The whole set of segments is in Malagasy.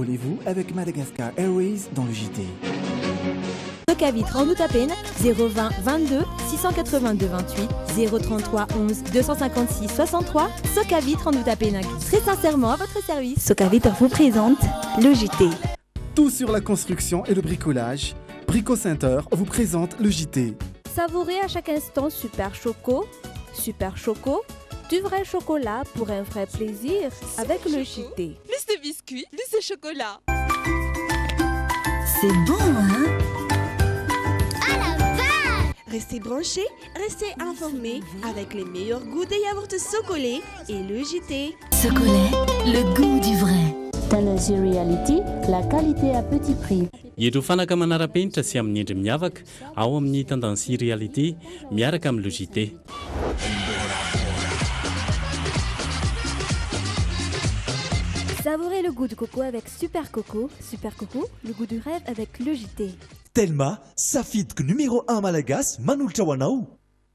Envolez-vous avec Madagascar Airways dans le JT. Socavit Randout à peine 020 22 682 28 033 11 256 63. Socavit Randout à peine. Très sincèrement à votre service. Socavit vous présente le JT. Tout sur la construction et le bricolage. Brico Center vous présente le JT. Savourez à chaque instant Super Choco. Super Choco, du vrai chocolat pour un vrai plaisir avec le JT. Plus de biscuits, plus de chocolat. C'est bon, hein? Restez branchés, restez informés avec les meilleurs goûts des yaourts Socolé et le JT. Socolé, le goût du vrai. Talenzy Reality, la qualité à petit prix. Ireo fanaka manara-penitra sy amin'ny endry miavaka ao amin'ny Tendancy Reality miaraka amin'ny JT. Savourez le goût du coco avec Super Coco. Super Coco, le goût du rêve avec le JT. Telma, safidiko numéro 1 malagasy manolotra ho anao.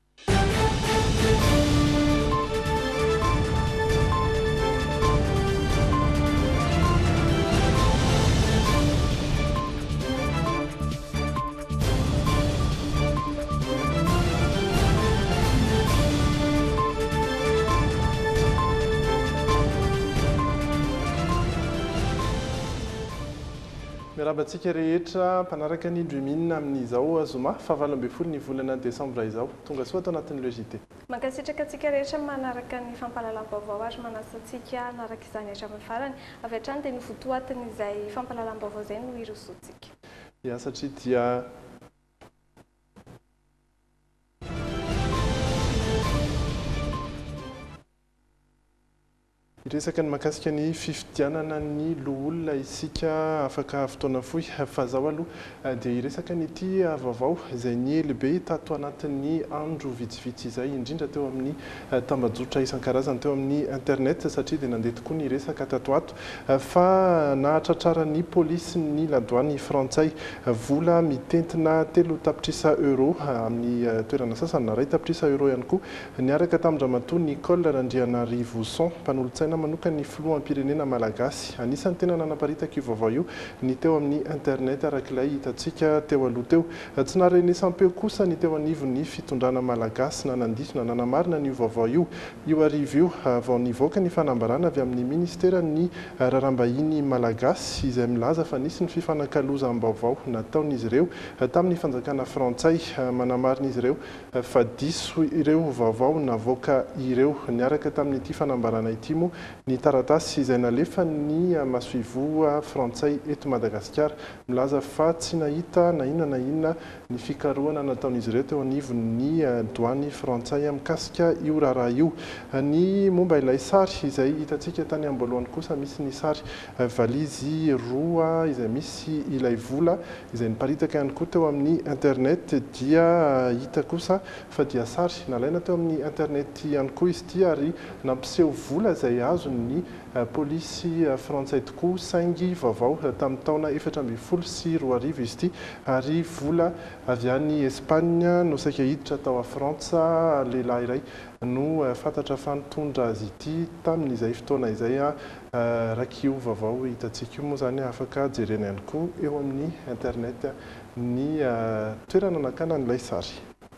Miarabantsika rehetra mpanaraka ny Dreamina amin'izao zoma fahavalo ny volana Desambra izao tonga soa tao anatin'ny JT. Mankasitraka antsika rehetra manaraka ny fampahalalam-baovao ary manasantsika anaraka izany hatramin'ny farany avy hatrany dia novotoatin'izay fampahalalam-baovao izay no irosoantsika. Ya satria dia resaka ny makasika ny fifidianana ny loholona isika afaka fotoana fohy fa zao aloha dia iresaka nyity vaovao izay ny lehibe tato anatin'ny andro vitsivitsy izay indrindra teo amin'ny tambajotra isan-karazany teo amin'ny internet satria dia nandeha tokoa ny resaka tato ato fa nahatratrara ny polisy ny ladoany frantsay vola mitentina 3 tapitrisa euro amin'ny toerana sasany na 1 tapitrisa euro ihany koa niaraka tamin-dramatoa Nicole Randrianarivo mpanolotsaina manoka ny filohampirenena malagasy anisany tena nanaparitaka io vaovao io ny teo amin'ny internet arak'ilay hitantsika teo aloha teo tsy naharenesampeo kosa ny teo anivon'ny fitondrana malagasy na nandisona na namarina n'io vaovao io arivo io vao nivoaka ny fanambarana avy amin'ny ministera ny rarambahiny malagasy izay milaza fa nisy ny fifanankalozam-baovao nataon'izy ireo tamin'ny fanjakana frantsay manamarina izy ireo fa diso ireo vaovao navoaka ireo niaraka tamin'ity fanambarana ity moa ny taratasy izay nalefa ny masoivoa frantsay eto Madagasikara milaza fa tsy nahita na inona ny fikarohana nataon'izy ireo teo anivon'ny douane frantsay mikasika io raharaha io ny momba ilay sary izay hitantsika tany amboalohany kosa misy ny sary valizy roa izay misy ilay vola izay niparitaka ihany koa teo amin'ny internet dia hita kosa fa dia sary nalaina teo amin'ny internet ihany koa izy ity ary nampiseho vola izay azon'ny polisy frantsay tokoa saingy vaovao tamin'ny taona 2014 izy ity ary vola avy any Espagne no saika hiditra tao a Frantsa lehilahy iray no fantatra fa nitondra azy ity tamin'izay fotoana izay rak'io vaovao hitantsika io moa zany afaka jerena ihany koa eo amin'ny internet ny toerana nakana n'ilay sary.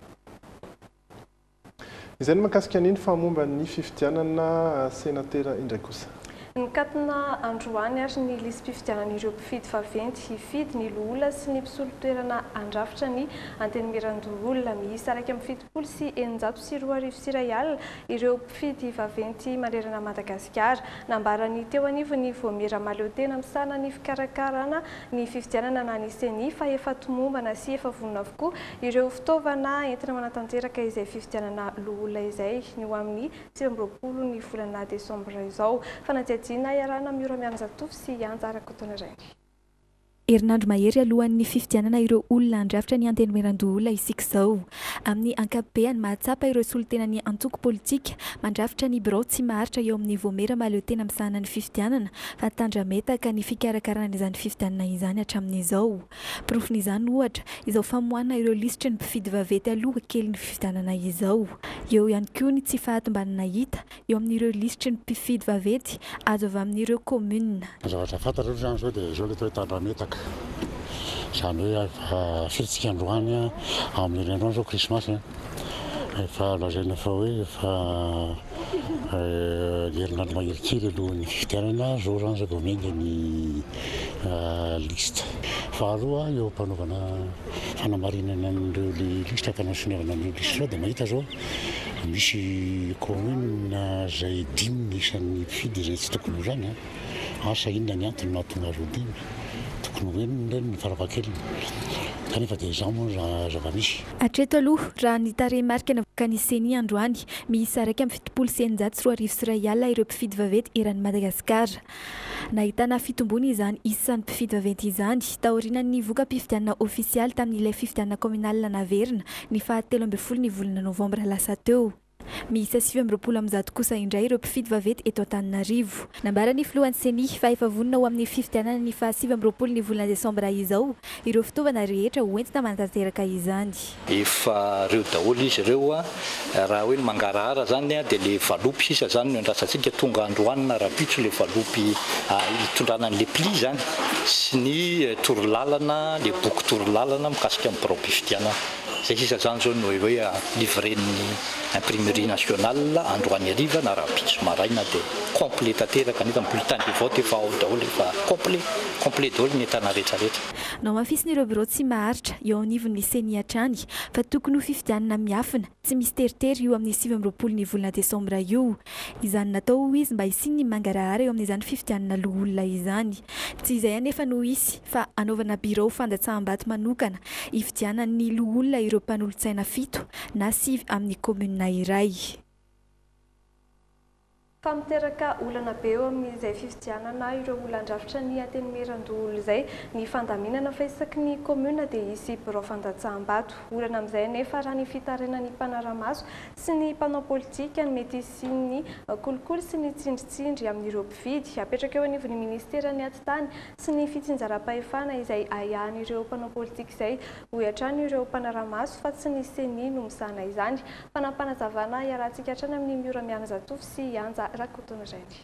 Izay no makasika an'iny fa momba ny fifidianana senatera indray kosa. Nikatona androany ary ny lisy mpifidianan'ireo mpifidy vaventy hifidy ny loholona sy ny mpisolo toerana andrafitra ny antenimiran-doholona miisa raika amin'ny fitopolo sy 940 alina ireo mpifidy vaventy manerana Madagasikara nambarany teo anivony voamera maleo tena misana ny fikarakarana ny fifidianana na anisany fa efa tomombana sy efa vonona avokoa ireo fitaovana entina manatanteraka izay fifidianana loholona izay ny ho amin'ny 20 ny volana Desambra izao. Fanadihadiana iarana miora mianjatovy sy ianja ara-kotona iray. Herinandro mahery alohan'ny fifidianana ireo olona andrafitra ny antenimieran-doholona isika izao. Amin'ny ankapobeny mahatsapa ireo solotena ny antoko politika mandrafitra ny birao tsy maharitra eo amin'ny voamera mahaleo tena misahana ny fifidianana fa tandrametaka ny fikarakarana izany fifidianana izany hatramin'izao. Profin'izany ohatra izao famoahana ireo lisitry ny mpifidy vaventy aloha kely ny fifidianana izao. Eo ihany koa ny tsy fahatombanana hita eo amin'ireo lisitry ny mpifidy vaventy azo avy amin'ireo komuna. Zavatra fantatra zany zao dia izao ilay tandrametaka. Izany hoe fiatsika androany amin'ny androany zao krismasy efa lazaina fa hoe efa herinandro mahery kely alohan'ny fifidianana zao zany zao vao miainga ny lista. Faharoa eo ampanaovana fanamarinana an'ireo lista ka nasonevana an'ireo lista dia mahita zao misy komuna izay 5 isan'ny mpifidy izay tsy tokony ho zany asa inona ny antony mahatonga azy ho 5 tokony hoe ny farafahakeliny kanefa dia izao moa zava-misy. Hatreto aloha raha ny tarehimarika navoaka ny CENI androany miisa 1,740 ireo mpifidy vaventy eran'ny Madagasikara. Nahitana fitombony izany isan'ny mpifidy vaventy izany taorian'ny voka-pifidianana ofisialy tamin'ilay fifidianana kominalina naverina ny 17 ny volana Novambra lasa teo. Miisa 720 kosa indray ireo mpifidy vaventy eto Antananarivo. Nambarany filohan'ny CENI fa efa vonona ho amin'ny fifidianana ny 17 ny volana Desambra izao ireo fitaovana rehetra hoentina manatanteraka izany. Efa reo daholo izy ireo raha hoe mangarahara zany dia le valopy sisa zany no andrasantsika tonga androanina rapitso le valopy hitondrana an'le pli zany sy ny torolalana le boky torolalana mikasika amin'ny birao mpifidianana. Zay sisa zany zao no hoe livren'ny imprimerie nationale androany hariva na rapitso maraina dia complet tanteraka nefa bulletin de vote efa ao daholo efa complet daholo ny entana rehetrarehetra. Nao mafisin'ireo birao tsy maharitra eo anivon'ny CENI hatrany fa tokony ho fifidianana miafina tsy misy teritery io amin'ny 17 ny volana Desambra io. Izany natao izy mba hisin'ny mangarahara eo amin'izany fifidianana loholona izany. Tsy izay anefa no isy fa anaovana birao fandatsaham-bato manokana hifidianan'ny loholona ireo mpanolotsaina 7 na 9 amin'ny komuna iray. Fa miteraka olana be eo amin'izay fifidianana ireo olon-drafitra ny antenimieran-doholona izay ny fandaminana fa isaky ny komuna dia hisy birao fandatsaham-bato. Olana amin'izay nefa raha ny fitarenan'ny mpanaramaso sy ny mpanao politika ny mety hisian'ny kolikoly sy ny tsindritsindry amin'ireo mpifidy. Apetraka eo anivon'ny ministeran'ny atitany sy ny fitsinjaram-pahefana izay ahiahan'ireo mpanao politika izay ho hiatrany ireo mpanaramaso fa tsy ny CENI no misahana izany. Fanampanazavana iarahantsika hatrany amin'ny Miora Mianazatofo sy Anja Rakotonireny.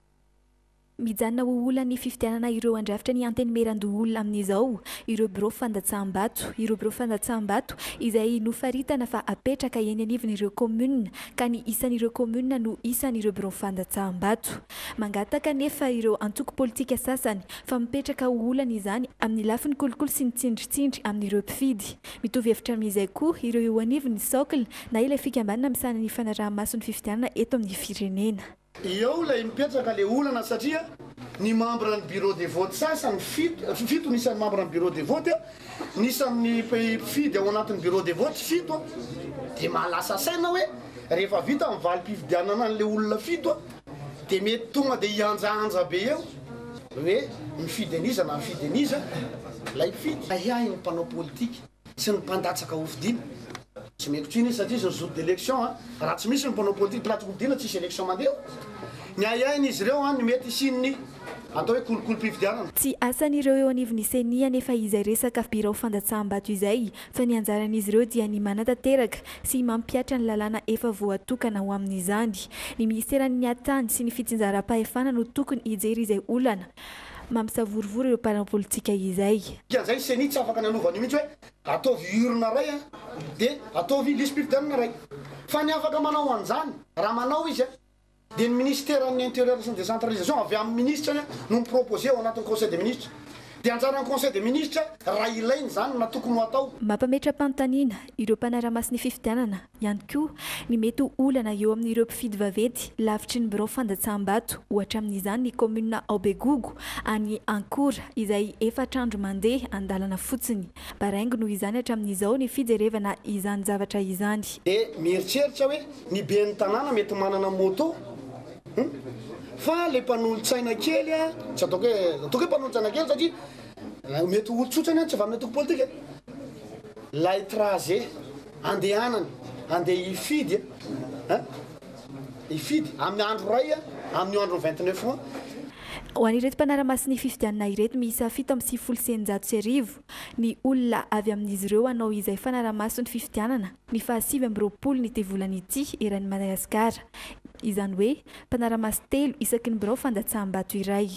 Mijanona ho olany fifidianana ireo andrafitra ny antenimieran-doholona amin'izao ireo birao fandatsaham-bato. Ireo birao fandatsaham-bato izay nofaritana fa apetraka eny anivon'ireo komuna ka ny isan'ireo komuna no isan'ireo birao fandatsaham-bato. Mangataka nefa ireo antoko politika sasany fa mipetraka ho olana izany amin'ny lafiny kolikoly sy ny tsindritsindry amin'ireo mpifidy. Mitovy hevitra amin'izay koa ireo eo anivon'ny socle na ilay fikambanana misahana ny fanaraha-mason'ny fifidianana eto amin'ny firenena. Eo lay mipetraka le olana satria ny membre ny bureau de vote sasany fito nisan'ny membre ny bureau de vote nisan'ny mpifidy ao anatin'ny bureau de vote fito dia mahalasa saina hoe rehefa vita mivaly mpifidianana an'le olona fito dia mety tonga dia hianjaanja be eo hoe mifidy aniza na mifidy aniza lay mpifidy ahiahy ny mpanao politika sy ny mpandatsaka hofidina. Tsy mety otriny satria sy jour d'élection raha tsy misy ny mpanao politika platsy hodina tsisy élection mandeha ny ahiahiny izy ireo ny mety isin'ny atao hoe kolikoly mpifidianana. Tsy asan'ireo eo anivon'ny CENI anefa izay resaka birao fandatsaham-bato izay fa ny anjaran'izy ireo dia ny manatanteraka sy mampiatra ny lalàna efa voatokana ho amin'izany. Ny ministeran'ny atitany sy ny fitsinjaram-pahefana no tokony hijery izay olana mampisavorivory ireo mpanao politika izay. Zay CENI tsy afaka nanovany mihitsy hoe ataovy urna ray dia ataovy lisy mpifidianana ray fa ny afaka manao an'izany raha manao izy dia ny ministeran'ny intérieur sy ny décentralisation avy amin'ny ministre no miproposé ao anatin'ny conseil des ministres dia anjaran'ny conseil des ministres raha ilainy zany na tokony ho atao. Mampametra-panontaniana ireo mpanara-mason'ny fifidianana ihany koa ny mety olana eo amin'ireo mpifidy vaventy lavitry ny birao fandatsaham-bato ohatra amin'izany ny komuna Aobegogo any Ankora izay efatr'andro mandeha andalana fotsiny. Baraingo noho izany hatramin'izao ny fijerevana izany zavatra izany. Dia mieritreritra hoe ny ben'ny tanàna mety manana moto fa le mpanolontsaina kely tsy ataoko hoe mpanolontsaina kely satria mety olotsotrany tsy vaminatoko politika la étranger andehanany andeha ifidy ifidy amin'ny andro ray amin'ny andro 29 mois ho an'ireto mpanaramasy ny fifidianana ireto miisa 770 ny olona avy amin'izy ireo hanao izay fanaramaso ny fifidianana ny 720 ny tevolana ity eran'ny Madagasikara izany hoe mpanaramasy 3 isaky ny birao fandatsaham-bato iray.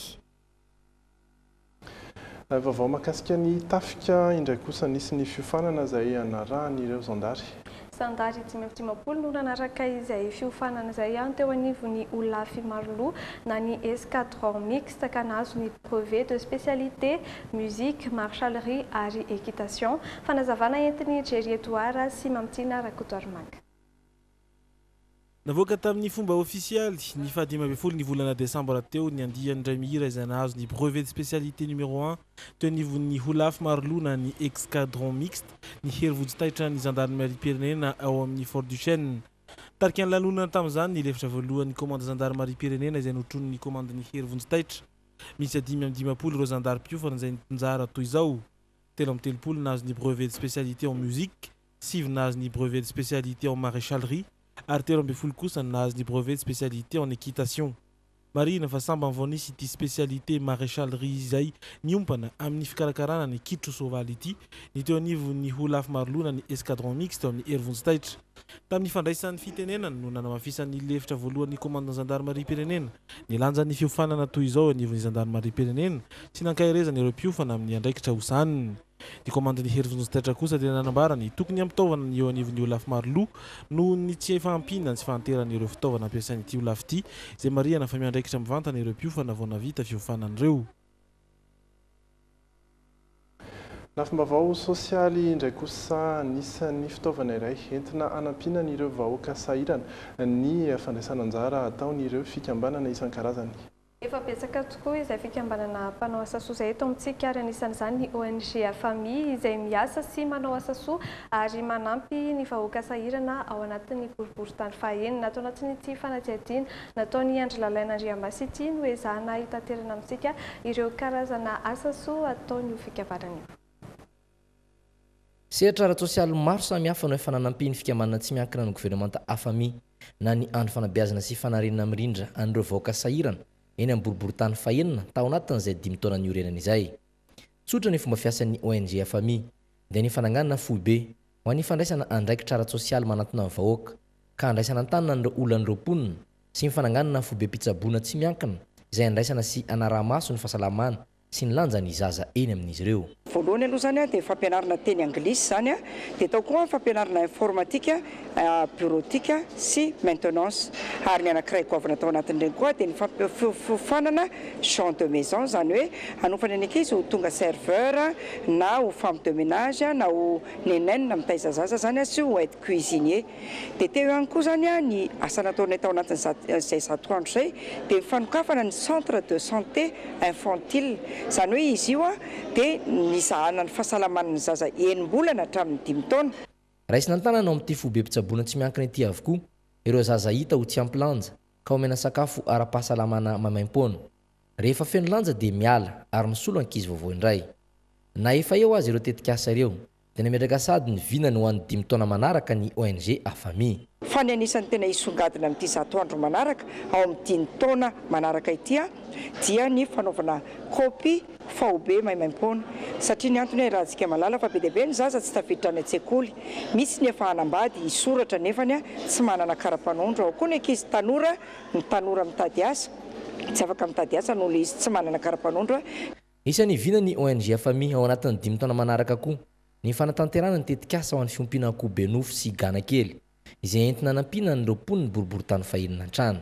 Vaovao mahakasika ny tafika indray kosa nisy ny fiofanana izay anarahan'ireo zandary. Zandary 510 no nanaraka izay fiofanana izay teo anivon'ny olona fimaroloha na ny escadron mixte ka nahazo ny brevet de spécialité musique, marshalerie ary équitation. Fanazavana entin'ny Jerry Edouard sy Mamtina Rakotoarmanga. Navoaka tamin'ny fomba ofisialy ny 15 ny volana desambra teo ny andiany ray mihira izay nahazo ny brevet de spécialité numéro 1 teo anivon'ny olafy maroloha na ny escadron mixte ny herivojitaitra ny gendarmerie-pirenena ao amin'ny Fort du Chêne. Tarika ny lanonana tamin'izany ny lefitra voalohan'ny commande gendarmerie-pirenena izay notron'ny commande ny herivojitaitra. Misy 550 ireo zandary mpiofana izay nitonjara toy izao: 330 nahazo ny brevet de spécialité en musique, 6 nahazo ny brevet de spécialité en maréchalerie ary 30 kosa nahazo ny brevet de spécialité en équitation. Marina fa samba voanisy ity spécialité maréchalerie izay niompana amin'ny fikarakarana ny kitro soavaly ity ny teo anivon'ny olafy maroloha ny escadron mixte amin'ny herivonjitaitra. Tamin'ny fandraisan'ny fitenenana no nanamafisan'ny lefitra voalohan'ny commandant gendarmerie-pirenena ny lanjan'ny fiofanana toy izao anivon'ny gendarmerie-pirenena sy nankaherezana ireo mpiofana amin'ny andraikitra hosaniny. Ny commande ny herivonjitaitra kosa dia nanambarany tokony ampitaovana ny eo anivon'ny olafy maroloha noho ny tsy fahampiana sy fahanterana ireo fitaovana ampiasain'ity olafy ity izay mariana fa miandraikitra mivantana ireo mpiofana vao navita fiofanan'ireo. Lafim-baovao sosialy indray kosa anisan'ny fitaovana iray entina hanampiana ireo vahoaka sahirana ny fandraisana anjara ataon'ireo fikambanana isan-karazany. Efa betsaka tokoa izay fikambanana mpanao asa soa izay eto amintsika ary anisan'izany ny ONG Famille izay miasa sy manao asa soa ary manampy ny vahoaka sahirana ao anatin'ny boriboritany fahaenina. Atao anatin'ity fanadihadiana nataony Andry Lalain'Andriambasy ity no ezahana hitaterana amintsika ireo karazana asa soa ataony io fikambanana io. Sehatra ara-tsosialy maro samihafa no efa nanampiny fikambanana tsy miankina ny gouvernemanta AFAMI na ny andro fanabeazana sy fanarenana mirindra an'ireo vahoaka sahirana eny amin'ny boriboritany fahaenina tao anatin'izay 5 taona niorenana izay. Tsotra ny fomba fiasan'ny ONG AFAMI dia ny fananganana foibe ho an'ny fandraisana andraikitra ara-tsosialy manatona ny vahoaka ka andraisana an-tanana an'ireo olonan'ireo mponina sy ny fananganana foibe pitsaboana tsy miankina izay andraisana sy anaraha-maso ny fahasalamana sy ny lanjany zaza eny amin'izy ireo. Voalohany aloha zany dia fampianarana teny anglisy zany dia tao koa fampianarana informatika, bureautika sy maintenance ary ny anankiray goavana tao anatin'ireny koa dia ny fiofanana gens de maison zany hoe hanofany ny ankizy ho tonga serveur na ho femme de ménage na ho nénène mitaiza zaza zany sy ho aide cuisinier. Dia teo ihany koa zany ny asa nataonay tao anatin'izay 100 andro zay dia ny fanokafana ny centre de santé infantile zany hoe izy io dia nizahana ny fahasalaman'ny zaza enim-bolana hatramin'ny 5 taona. Raisina an-tanana ao amin'ity foibe pitsaboana tsy miankina ity avokoa ireo zaza hita ho tsy ampilanja ka omena sakafo ara-pahasalamana mamaim-poana. Rehefa feno lanja dia miala ary misolo ankizy vaovao indray. Na efa eo azy ireo tetikasa ireo dia nametraka sady ny vinany ho an'ny 5 taona manaraka ny ONG AFAMI. Fa ny anisan'ny tena isongadina amin'ity 100 andro manaraka ao amin'ny 5 taona manaraka ity dia ny fanaovana kopy faobe maimaim-poana satria ny antony raha tsika malala fa be dia be ny zaza tsy tafiditra any an-tsekoly. Misy ny efa hanambady isoratra nefany tsy manana kara-panondro. Ao koa ny ankizy tanora, ny tanora mitady asa tsy afaka mitady asa noho izy tsy manana kara-panondro. Isan'ny vinany ONG AFAMI ao anatin'ny 5 taona manaraka koa ny fanatanterana ny tetikasa ho an'ny fiompiana akoho benofo sy gana kely izay entina hanampiana an'ireo mponiny boriboritany fahaenina an-trano.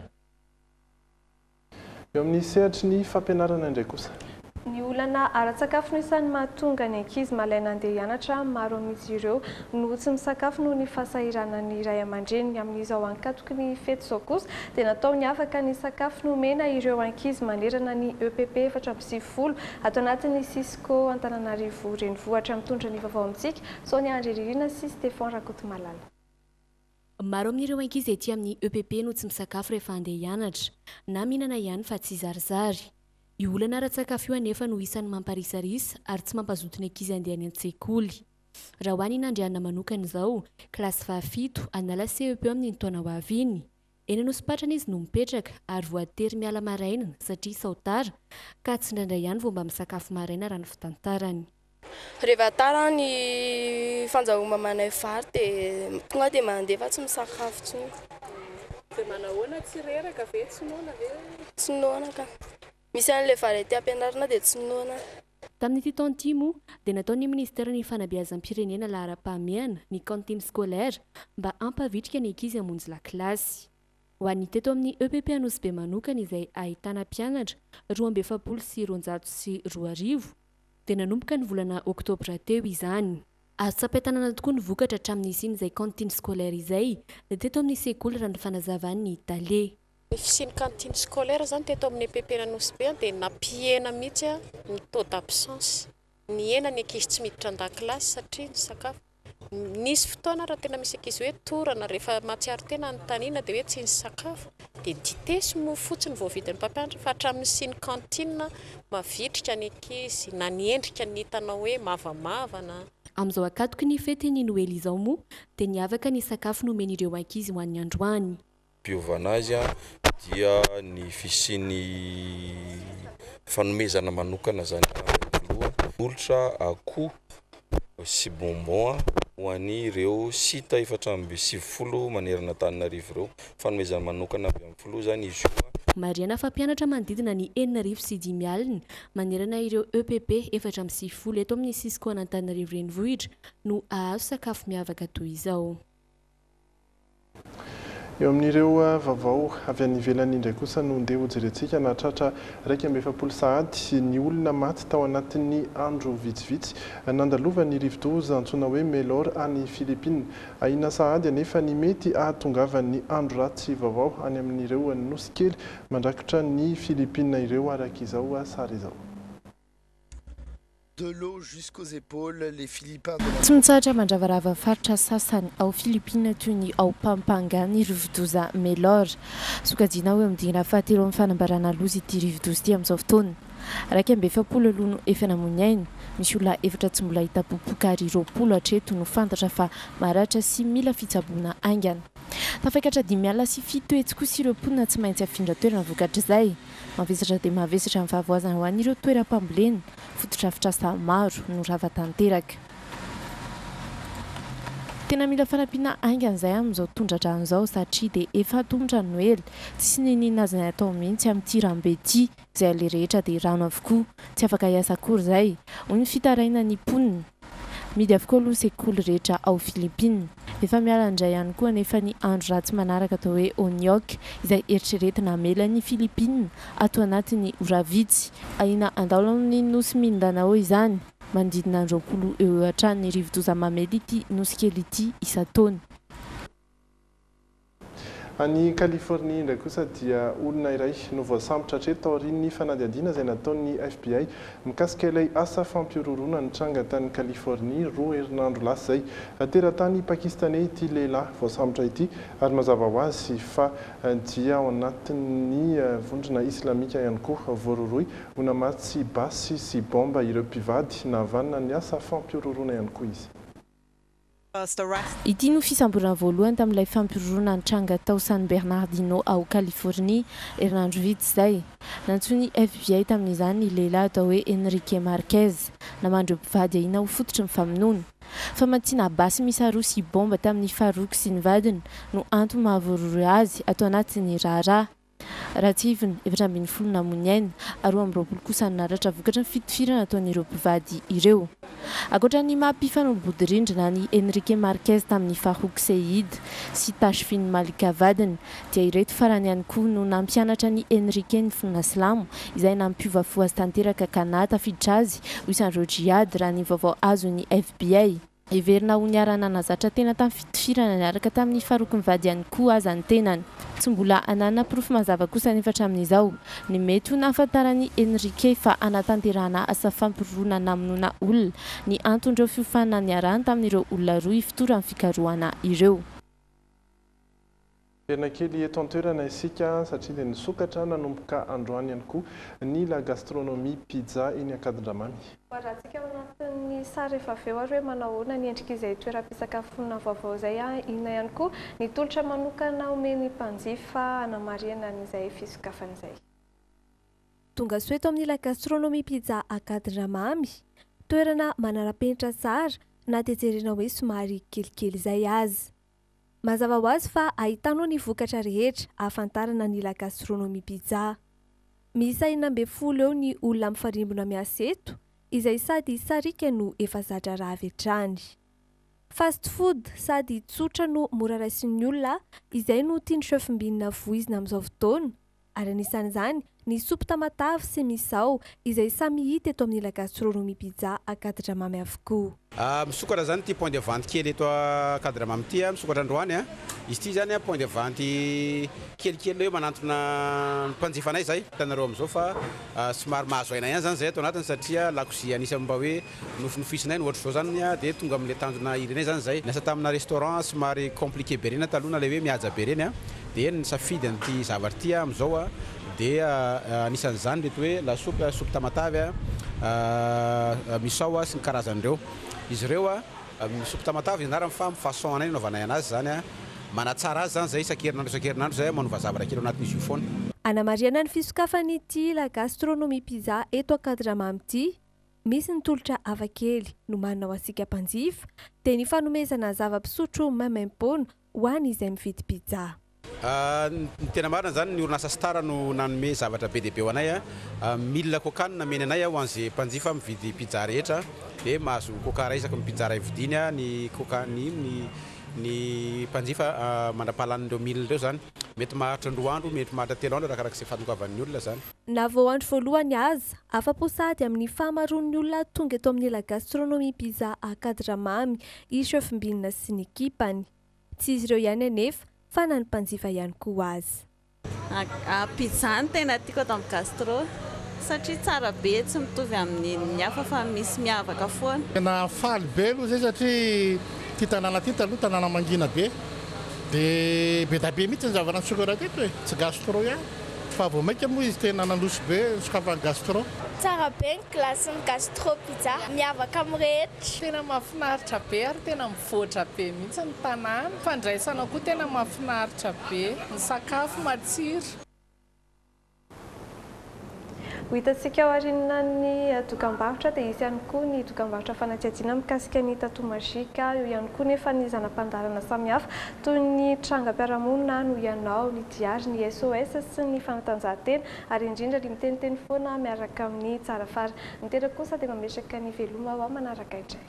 Eo amin'ny sehatra ny fampianarana indray kosa. Ny olana ara-tsakafo no isan'ny mahatonga ny ankizy malaina andeha hianatra maro amin'izy ireo no tsy misakafo noho ny fahasahiranan'ny ray aman-dreny. Amin'izao ankatoky ny fety izao kosa dia natao ny afaka ny sakafo nomena ireo ankizy manerana ny EPP 420 atao anatin'ny Cisco Antananarivo renivohitra. Mitondra ny vaovao amintsika Sonia Andririna sy Stéphane Rakotomalala. Maro amin'ireo ankizy ety amin'ny EPP no tsy misakafo rehefa andeha hianatra na mihinana ihany fa tsy zarizary. I olana ara-tsakafo io anefa no isan'ny mamparisarisa ary tsy mampazotony ankizy andeha any an-tsekoly. Raha ho any nandriana manokana izao, kilasy 7 anala CEP amin'ny taona ho avy iny. Eny Anosipatrana izy no mipetraka ary voatery miala maraina satria sautara ka tsy indraindray ihany vao mba misakafo maraina raha ny fitantarany. Rehefa tara ny fandrahoam-mamanay vary dia tonga dia mandeha fa tsy misakafo tsony. Dia manahoana tsy reraka ve tsy noana ve? Tsy noana ka. Misy an'ilay vary aty ampianarana dia tsy noana. Tamin'ity taona ity moa dia nataon'ny ministera ny fanabeazam-pirenena lahara-pahamehana ny cantine scolaire mba hampavitrika ny ankizy hamonjy lakilasy. Ho an'ny teto amin'ny EPP Anosibe manokana izay ahitana mpianatra 2,702 dia nanomboka ny volana oktobra teo izany. Azo tsapain-tanana tokoa ny vokatra hatramin'ny isiany izay cantine scolaire izay dia teto amin'ny sekoly raha ny fanazavany Italie. Ny fisiany cantine scolaire zany teto amin'ny EPP Anosibe dia nampihena mihitsy ny taux d'absence. Ny hena ny ankizy tsy miditra an-dakilasy satria ny sakafo. Nisy fotoana raha tena misy ankizy hoe torana rehefa matsiaro tena ny tanina dia hoe tsy nisy sakafo dia dite sy mofo fotsiny vao vidin'ny mpampianatra fa hatramin'ny siny cantine mavitrika ny ankizy na ny endrika ny hitanao hoe mavamavana. Amin'izao akatoky ny fety ny Noely izao moa dia niavaka ny sakafo nomen'ireo ankizy ho an'ny androany. Piovana azy dia ny fisiany fanomezana manokana zany olotra akoho sy bonbon ho an'ny ireo sita 470 manerana Antananarivo ireo fanomezana manokana avy amin'ny filoha zany izy io. Mariana fa mpianatra manodidina ny 9,5 alina manerana ireo EPP 450 eto amin'ny sisikona Antananarivo renivohitra no ahazo sakafo miavaka toy izao. Eo amin'ireo vaovao avy any ivelany indray kosa no ndeha hojerentsika nahatratra 2.7 sahady ny olona maty tao anatin'ny andro vitsivitsy nandalovan'ny rivodoza antsoina hoe Melor any Filipina. Ahina sahady anefa ny mety ahatongavan'ny andro ratsy vaovao any amin'ireo nosy kely mandrakitra ny Filipina ireo araka izao sary izao. Tsy mitsahatra mandravarava faritra sasany ao Filipina toy ny ao Pampanga ny rivodoza Melor. Sokajiana hoe midina fahatelo amin'ny fanambarana loza ity rivodoza ity amin'izao fotoana. Raika amby 70 no efa namonainy. Misy olona efatra tsy mbola hita popoka ary 20 hatreto no fantatra fa maratra sy mila fitsaboana aingana. Tafaikatra 5 alina sy 7 etsy kosa ireo mponina tsy maintsy afindra toerana vokatra izay. Mavesatra dia mavesatra amin'ny fahavozana ho an'ireo toeram-pambolena foto-drafitrasa maro no rava-tanteraka. Tena mila fanampiana aingana izay amin'izao tondradrano izao satria dia efa tongotra ny Noely. Tsy ninina azy atao mihitsy amin'ity rambe ity izay le rehetra dia rano avokoa. Tsy afaka hiasa akory izay. Hoy ny fitaraina ny mponina. Midy avokoa aloha sekoly rehetra ao Filipina. Efa miala indray ihany koa anefa ny andro ratsy manaraka atao hoe Oniok izay eritreretina hamela ny Filipina ato anatin'ny ora vitsy. Ahina andalo amin'ny nosy Mindanao izany. Manodidina 20 eo hatrany rivodoza mamely ity nosy kely ity isan-taona. Any Californie indray kosa dia olona iray no voasambotra hatreto tao aorian'ny fanadihadiana izay nataon'ny FBI mikasika ilay asa fampiororona nitranga tany Californie 2 herinandro lasa izay. Teratany pakistanais ity lehilahy voasambotra ity ary mazava ho azy fa dia ao anatin'ny vondrona islamika ihany koa voaroroy ho namaty basy sy bomba ireo mpivady nahavanina ny asa fampiororona ihany koa izy. Ity no fisamborana voalohany tamin'ilay fampirorona nitranga tao San Bernardino ao Californie herinandro vitsy izay. Nantsoiny FBI tamin'izany ny lehilahy atao hoe Enrique Marquez namandreo mpivady ahina ho fototry ny famonoana. Famatsiana basy misy aroa sy bomba tamin'ny faharoky sy ny vadiny no antony mahavoaroro azy atao anatin'ny raharaha. Ratsiviny 7.20 namoniaina ary 20 kosa naratra vokatra ny fitifirana ataon'ireo mpivady ireo. Ankoatra ny mahampifanolo-bodirindrina ny Enrique Marquez tamin'ny Farouk Seid sy Tashfin Malika vadiny dia ireto farany ihany koa no nampianatra ny Enrique ny finoana silamo izay nampiovafoa azy tanteraka kana tafiditra azy ho isan'ireo jihad raha ny vaovao azo ny FBI. Everina ho niarana nazatra tena tamin'ny fitifirana niaraka tamin'ny Farouk mivady ihany koa aza ny tenany. Tsy mbola anana proof mazava kosa nefa hatramin'izao ny mety ho nahafantarany Enrique fa anatanterahana asa fampirorona namonoana olona ny antondreo fiofanana niarana tamin'ireo olona roa ifitora amin'ny fikarohana ireo. Tena kely eto an-toerana isika satria dia nisokatra nanomboka androany ihany koa ny la gastronomie pizza eny Akadindramamy. Rahantsika ao anatin'ny sary efa avy eo ary hoe manao ahoana ny endrik'izay toeram-pisakafoana vaovao izay inona ihany koa ny tolotra manokana omeny mpanjifa hanamariana an'izay fisokafana izay. Tonga soa eto amin'ny la gastronomie pizza Akadindramamy, toerana manara-penitra tsara na dia jerena hoe somary kelikely izay azy. Mazava ho azy fa ahitanao ny vokatra rehetra ahafantarana ny la gastronomie pizza. Miisa 40 eo ny olona mifarimbona miasa eto, izay sady sarika no efa zatra raha avy hatrany. Fast food sady tsotra no mora raisin'ny olona, izay no tiany chef-mbinina voizina amin'izao fotoana, ary anisan'izany ny sopy tamatavy sy misao izay samy hita eto amin'ny la gastronomie pizza Akadindramamy avokoa. Misokatra zany ty point de vente kely eto Akadindramamy ty, misokatra androany izy ty zany point de vente kelikely hoe manantona mpanjifa anay zay. Hitanareo amin'izao fa somary mahazo aina ihany zany zay ato anatiny satria lakozia anisany mba hoe nofinofisinay no ohatry zao zany dia tonga amin'le tanjona irenay zany zay. Nasa tamina restaurant somary compliqué be reny taloha le hoe mihaja be reny dia nisafidy an'ity zavatra ty amin'izao dia anisan'izany reto hoe lasopy tamatavy misao sy ny karazan'ireo. Izy ireo misopy tamatavy anarany fa façon anay naovanay anazy zany manatsara azy zany zay isan-kerinandro zay manova zavatra kely anatin'izy io foana. Anamariana ny fisokafan'ity la gastronomie pizza eto Akadindramamy ity, misy ny tolotra hafakely no manana ho asika mpanjifa dia ny fanomezana zava-pisotro maimaim-poana ho any izay mividy pizza. Ny tena marina zany ny orinasa Star no nanome zavatra be dia be ho anay 1000 coca nameny anay ho an'izay mpanjifa mividy pizza rehetra dia mahazo coca ray isaky ny pizza ray vidiny ny coca ny mpanjifa mandrapahalan'ireo 1000 ireo zany. Mety maharitra 2 andro, mety maharitra 3 andro arakarak'izay fahatongavan'ny olona zany. Na vao andro voalohany aza afa-po sady amin'ny fahamaroan'ny olona tonga eto amin'ny la gastronomie pizza Akadindramamy i chef-mbinina sy ny ekipany. Tsy izy ireo ihany anefa fa na ny mpanjifa ihany koa azy. Pizza ny tena tiako ato amin'ny gastro satria tsara be, tsy mitovy amin'ny hafa fa misy miavaka foana. Tena faly be aloha zay satria ty tanàna ty taloha tanàna mangina be dia be da be mihitsy ny zavatra nisokatra teto hoe tsy gastro ihany fa vao maika moa izy tena nandroso be sokafany gastro. Tsara be ny glace-ny gastro pizza, miavaka amin'ny rehetra. Tena mahafinaritra be ary tena mivoatra be mihitsy ny tanàna. Fandraisana koa tena mahafinaritra be, ny sakafo matsiro. Ho hitantsika ao aoriana ny dokam-barotra dia isy ihany koa ny dokam-barotra fanatsiatsiana mikasika ny tato mazika, io ihany koa nefa ny zanam-pandarana samihafa toy ny trangam-piarahamonina no ianao, ny diary, ny SOS sy ny fanatanjahantena ary indrindra ny miteniteny foana miaraka amin'ny tsara fara. Ny tena kosa dia mametraka ny veloma ao manaraka indray.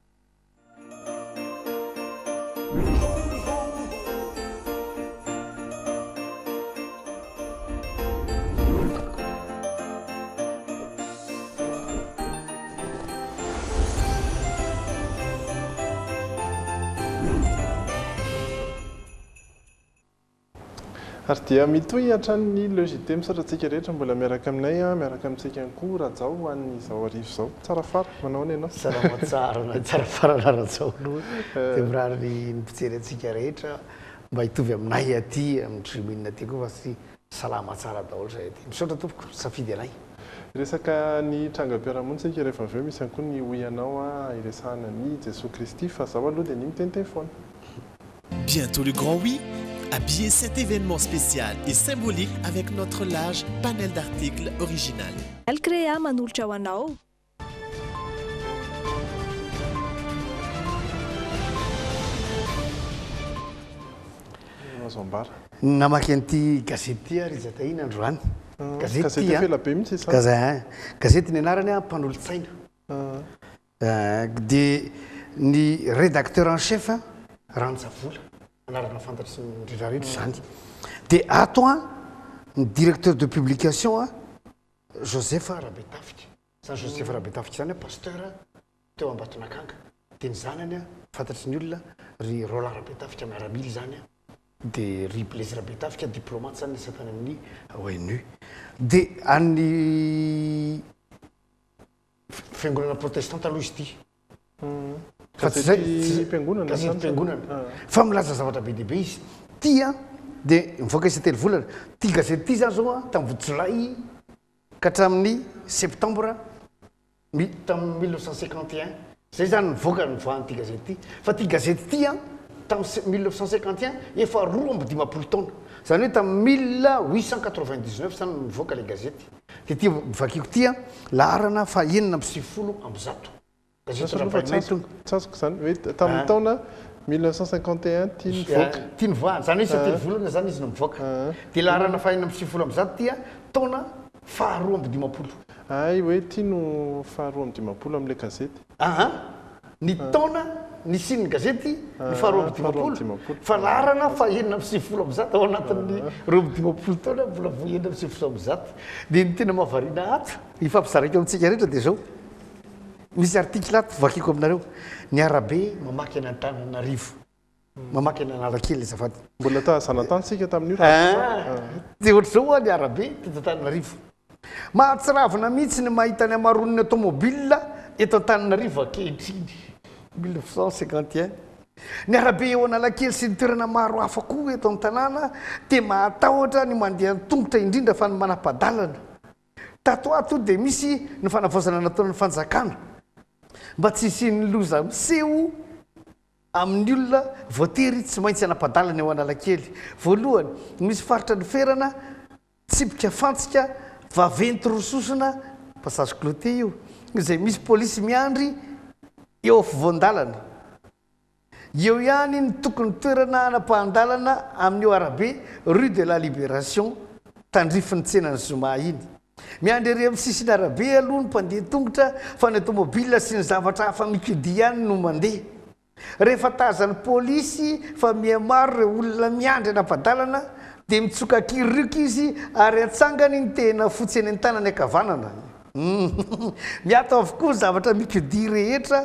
Ary dia mitohy hatrany logité misaotra antsika rehetra mbola miaraka aminay miaraka amintsika ihany koa Rajao ho an'izao arivo izao. Tsara fara manao ny ianao? Salama tsara na tsara fara na Rajao aloha dia mirary ny mpijery antsika rehetra mba hitovy aminay aty amin'ny tribune aty koa fa sy salama tsara daholo zay aty. Misaotra tompoko safidy anay. Resaka ny trangam-piarahamonina tsika rehefa avy eo misy ihany koa ny hoy ianao iresahana ny Jesosy Kristy fa zao aloha dia ny miteniteny foana. Bientôt le Grand Oui. Habillez cet événement spécial et symbolique avec notre large panel d'articles original. Alcrea manolotra ho anao. Namaky an'ity gazety ty ary izy tahiny androany. Gazety felabe mihitsy isa. Gazety ny anarany mpanolotsaina. Dia ny rédacteur en chef Rantsavola. Anarana fantatry ny rehetrarehetra zany. Dia ato ny directeur de publication Joseph Rabetafika. Zany Joseph Rabetafika zany pasteur teo Ambatonakanga. Dia ny zanany fantatry ny olona ry Roland Rabetafika miarabily zany dia ry Blaise Rabetafika diplomate zany nisy tany amin'ny ONU. Dia any fiangonana protestante aloha izy ity. Gazety fiangonana fa milaza zavatra be dia be izy. Tia dia mivoaka isa telo volana ty gazety ty zany zao a tamin'ny jolay ka hatramin'ny septembre tamin'ny 1951 zay zany nivoaka nivoahan'ity gazety ty fa ty gazety ty a tamin'ny 1951 efa 2 taona zany hoe tamin'ny 1899 zany nivoaka le gazety dia ty mivakiko ty a laharana fa 990 tsasoko zany hoe tamin'ny taona 1951 tia nivoaka tia nivoahana zany hoe isa telo volana zany izy no mivoaka dia laharana fa 990 ty a taona fa 2 ay hoe tia no fa 2 amin'ilay gazety ny taona ny siny gazety ny fa 2 fa laharana fa 990 ao anatin'ny 2 taona mbola vo 990 dia ny tena mahavariana ato ifampizaraiko amintsika rehetra dia zao misy article ato vakiko aminareo ny arabe mamaky any Antananarivo mamaky any Analakely azafady mbola zanatany tamin'io dia ohatr' zao ny arabe teto Antananarivo mahatsiravina mihitsy ny mahita ny amaron'ny automobile eto Antananarivo ankehitriny 1951 ny arabe eo Analakely sy ny toerana maro hafa koa eto amin'ny tanàna dia mahatahotra ny mandeha tongotra indrindra fa ny manam-padalana tato ato dia misy ny fanavaozana nataon'ny fanjakana mba tsy isian'ny loza miseho amin'ny olona voatery tsy maintsy anam-padalana eo Analakely voalohany misy faritra ny ferana tsipika fantsika vaventy rososona passage cloté io izay misy polisy miandry eo afovoan-dalana eo ihany ny tokony toerana anam-pahandalana amin'io arabe rue de la libération tandrifin'ny tsenany Zoma iny miandry ery amin'ny sisiny arabe aloha ny mpandeha tongotra fa ny automobile sy ny zavatra hafa mikidi ihany no mandeha rehefa tazany polisy fa mihamaro ireo olona miandry anam-padalana dia mitsoka kirioka izy ary atsangany ny tena fotsy eny an-tanany akavanana miato avokoa zavatra mikidi rehetra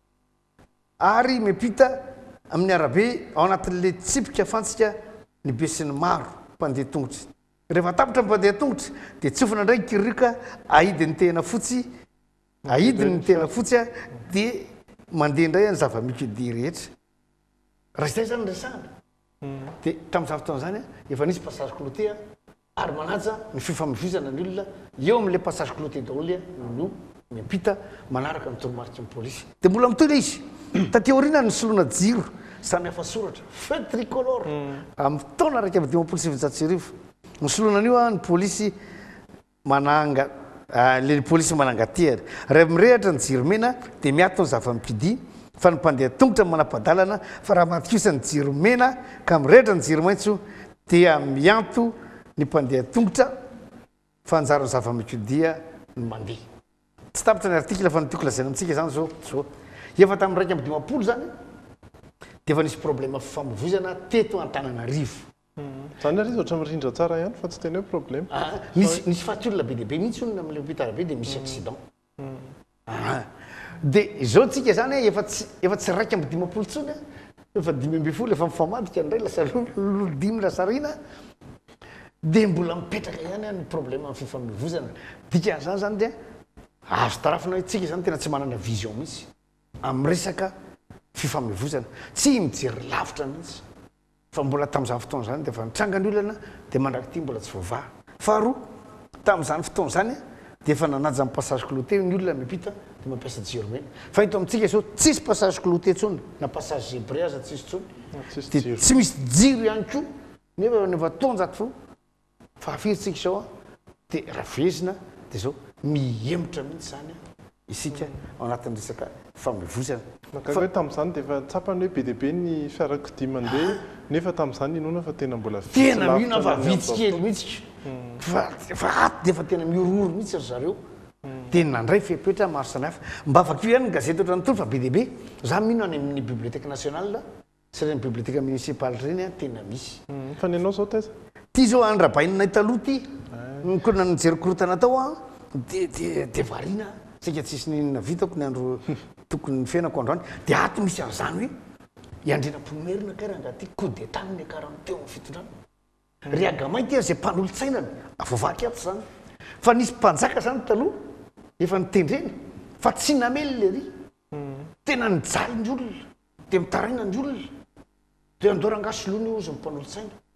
ary miampita amin'ny arabe ao anatin'le tsipika fantsika ny be sy ny maro mpandeha tongotra rehefa tapitra mpandeha tongotra dia tsofina indray kirioka aidiny tena fotsy aidiny ny tena fotsy a dia mandeha indray ny zava-mikidi rehetra raha izay zany resahana dia tamin'izany fotoana zany efa nisy passage cloté ary manaja ny fifamoivoizana ny olona eo amin'ilay passage cloté daholo no miampita manaraka ny toromarika ny polisy dia mbola mitoy izy tateoriana ny soloana jiro samy hafa soratra feu tricolore amin'ny taona raika amin'ny 1979 ny solonan'io a ny polisy mananga le polisy manangateary raha mirehatra ny jiro mena dia miato ny zava-mikidi fa ny mpandeha tongotra manam-padalana fa raha matikosa ny jiro mena ka mirehatra ny jiro maitso dia mianto ny mpandeha tongotra fa anjara ny zava-mikidia ny mandeha tsy tapitra ny article fa nytiako lazaina amintsika zany zao efa tamin'ny raika amin'ny 20 zany dia efa nisy problème fifamoivoizana teto Antananarivo zany ary izy ohatra mirindra tsara ihany fa tsy tena hoe problème nisy faty olona be dehibe mihitsy olona amin'ilay hôpital be dia misy accident dia izao tsika zany efa tsy raika amin'ny 20 tsony efa 5 efa mifamadika ndray lasa lolo 5 lasarina dia mbola mipetraka ihany ny problème amin'ny fifamoivoizana dikan'izany zany dia azo tarafina hoe tsika zany tena tsy manana vision mihitsy amin'ny resaka fifamoivoizana tsy mijery lavitra mihitsy fa mbola tamin'izany fotoana zany dia efa nitranga ny olana dia mandraky ty mbola tsy voavaha faharoa tamin'izany fotoana zany dia efa nanaja amin'ny passage cloté ny olona miampita dia mampiasa jiro mena fa ito amintsika zao tsisy passage cloté tsony na passage zébréaza tsisy tsony dia tsy misy jiro ihany koa nefa tonjato fo fa afiritsika zao a dia raha vezina dia zao mihemotra mihitsy zany isika ao anatin'ny resaka fifamoivoizana makaka hoe tamin'izany dia efa tsapany hoe be dehibe ny fiarakodia mandeha nefa tamin'izany inona fa tena mbola tena mihona fa vitsikely mihitsy fa ato dia efa tena miororo mihitsy ry zareo dia nandray fepetra maro samihafa mba avakio ihany ny gazety oatra nytolo fa be dehibe za mino any amin'ny bibliothèque nationale sy ny bibliothèque municipale reny tena misy fa ny anao zao taiza ty zao andrabainina italoha ty nkona nijery korotana tao a dia variana sika tsisy ninona vitako ny andro tokony ny fiainako androany dia ato misy an'izany hoe iandrena-pomerina karanga ty coup d'état ny akarany teo amin'ny fitondrana ry agamainty zay mpanolo-tsainany avovaky ato zany fa nisy mpanjaka zany taloha efa nitendrena fa tsy namely le ry tena nijaly ny olona dia mitaraina ny olona dia andora angasoloany ozy ny mpanolo-tsaina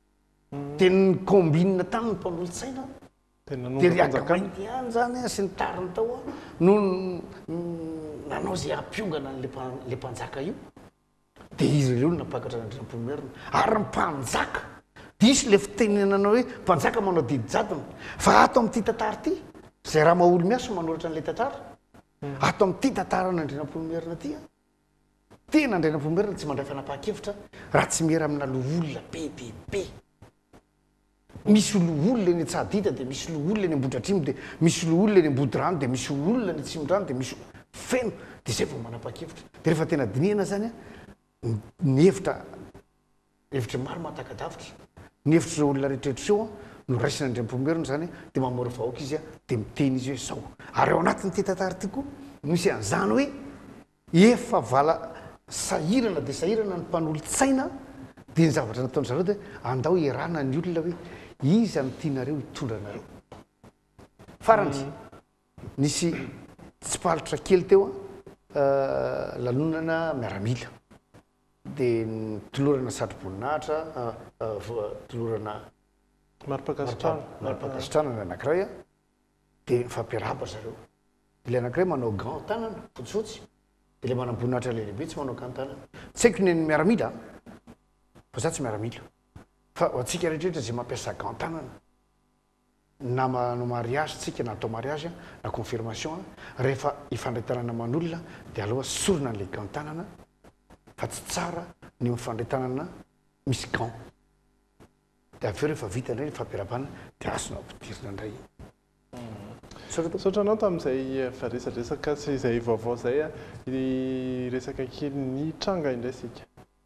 teny combine tany ny mpanolotsaina de riagamainty ihany zany sy ny tariny tao no nanao zay ampiongana le mpanjaka io de izy reo napakatra nandrinampomerina ary mpanjaka diso le fitenenanao hoe mpanjaka manao didijadona fa ato amin'ity tantara ty zay raha maolo miaso manoratra n'le tantara ato amin'ity tantara nandrinampomerina ty tena andrinampomerina tsy mandray fanapaha-kevitra raha tsy miera amina loholona bebebe misy loholona eny tsadita de misy loholona eny ambodratrimo de misy loholona eny ambodirano de misy olona ny tsimorano de misy feno de zay vao manapa-kevitra de rehefa tena dinihana zany ny hevitra maro mahatakadavitra ny hevitra zao olona rehetrehitra zao no raisina andriampomerina zany de mamora vahoaka izy de miteny izy hoe zao ary ao anatin'ny ty tantara ty koa misy an'izany hoe efa vala sahirana de sahirana ny mpanolotsaina de ny zavatra nataony zareo de andao irana ny olona hoe izy any tianareo hitondra anareo farany nisy tsipalitra kely teo lanonana miaramila de tolorana satroboninahitra tolorana maripakasitrana anankiray de fampiaraba zareo de le anankiray manao gant tanana fotsifotsy de le manamboninahitra lelehibe tsy manao gant tanana tsy haiko ny miaramila fa za tsy miaramila fa atsika rehetrarehetra zay mampiasa gant tanana na manao mariage tsika na atao mariage na confirmation rehefa ifandretanana manolona de aloha sorona n'le gant tanana fa tsy tsara ny mifandretanana misy gant de aveo rehefa vita ndray fampiarabana de azona ampidirina indray saotra anao tamin'izay fa resadresaka sy izay vaovao zay resaka kely ny tranga indray sika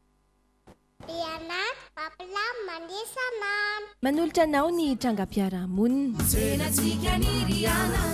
manolotra anao ny trangam-piarahamonina senatsika ny riana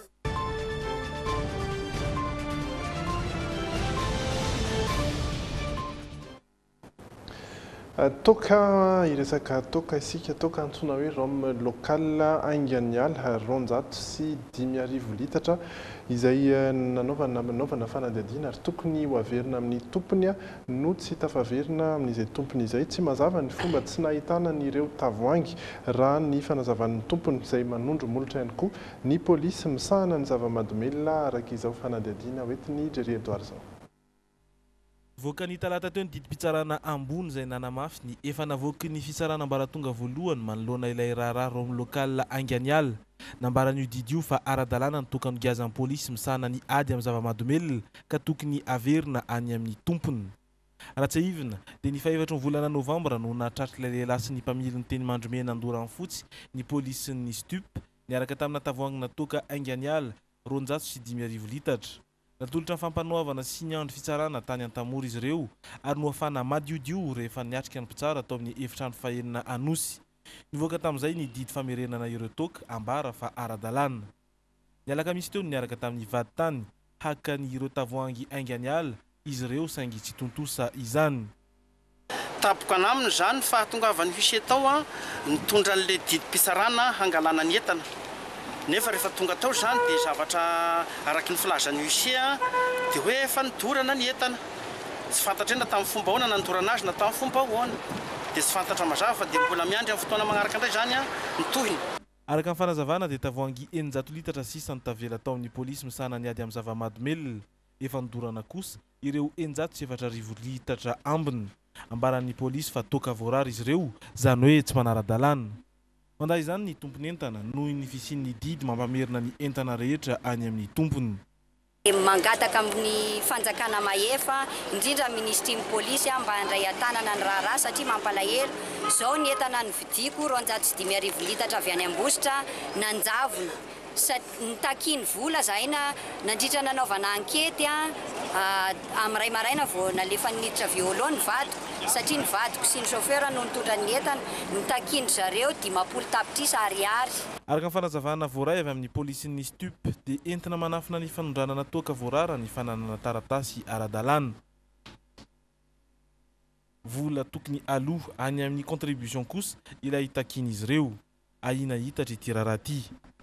toka iresaka toka isika toka antsona hoe rome local Anganial ronjato sy 10,000 litatra izay nanaovana fanadihadiana ary tokony ho averina amin'ny tompony no tsy tafaverina amin'izay tompony izay tsy mazava ny fomba tsy nahitana n'ireo tavoangy raha ny fanazavan'ny tompony izay manondro molotra ihany koa ny polisy misahana ny zava-madomelona araka izao fanadihadiana hoentiny Jerry Edouard zao. Voaka ny talata teo ny didi-pitsarana ambony izay nanamafy ny efa navoaky ny fitsarana ambaratonga voalohany manoloana ilay raharaha rome local Anganial nambaran'io didy io fa ara-dalàna ny tokany gazan'ny polisy misahana ny ady amin'ny zava-mahadomelona ka tokony averina any amin'ny tompony. Raha tsy ivina dia ny fahefatry ny volana novambra no nahatratra ilay lehilahy sy ny mpamily ny teny mandromena andorany fotsy ny polisy ny stup niaraka tamina tavoahangy natoka Anganial 210,000 litatra. Natolotra ny fampanoavana sy ny andro fitsarana tany an-tamora izy ireo ary no afana madiodio rehefa niatrika ny mpitsara atao amin'ny efitrano fahenina anosy. Nivoaka tamin'izay ny didy famerenana ireo toka ambara fa ara-dalàna. Ny alakamisy teo niaraka tamin'ny vaditany haka ny ireo tavoahangy Anganial izy ireo saingy tsy tontosa izany. Tapoka naminy zany fa hahatongavany fisy tao nitondra an'le didim-pisarana hangalana ny entana. Nefa rehefa tonga tao zany dia zavatra araky ny filazan'ny huissier dia hoe efa nidorana ny entana. Tsy fantatra ena tamin'ny fomba ahoana nandorana azy na tamin'ny fomba ahoana. Dia tsy fantatra mazava fa dia mbola miandry amin'ny fotoana magnaraka indray zany nitohiny. Araka ny fanazavana dia tavoahangy 900 litatra sisa ny tavela tao amin'ny polisy misahana ny ady amin'ny zava-mahadomelona efa nidorana kosa ireo 907 litatra ambiny. Ambaran'ny polisy fa toka voarary izy ireo zany hoe tsy manara-dalàna. Manday izany ny tompony entana noho ny fisian'ny didy mampamerina ny entana rehetra any amin'ny tompony. Mangataka amin'ny fanjakana mahefa indrindra ministry ny polisy mba handray atanana ny raharaha satria mampalahelo zao ny entana ny vidiko 210,000 litatra avy any Ambositra nanjavona nitakiany vola zahaina nandritra nanaovana ankety amin'ny ray maraina vao nalefa niditra violon ny vadiko satria ny vadiko sy ny chauffeur no nitondra ny entana nitakiany zareo 10 tapitrisa ariary. Araka ny fanazavana voaray avy amin'ny polisin'ny stup dia entina manafina ny fanondrana natoka voarara ny fananana taratasy ara-dalàna. Vola tokony aloha any amin'ny contribution kosa ilay hitakiany izy ireo. Ahina hitatra ity raharaha ity.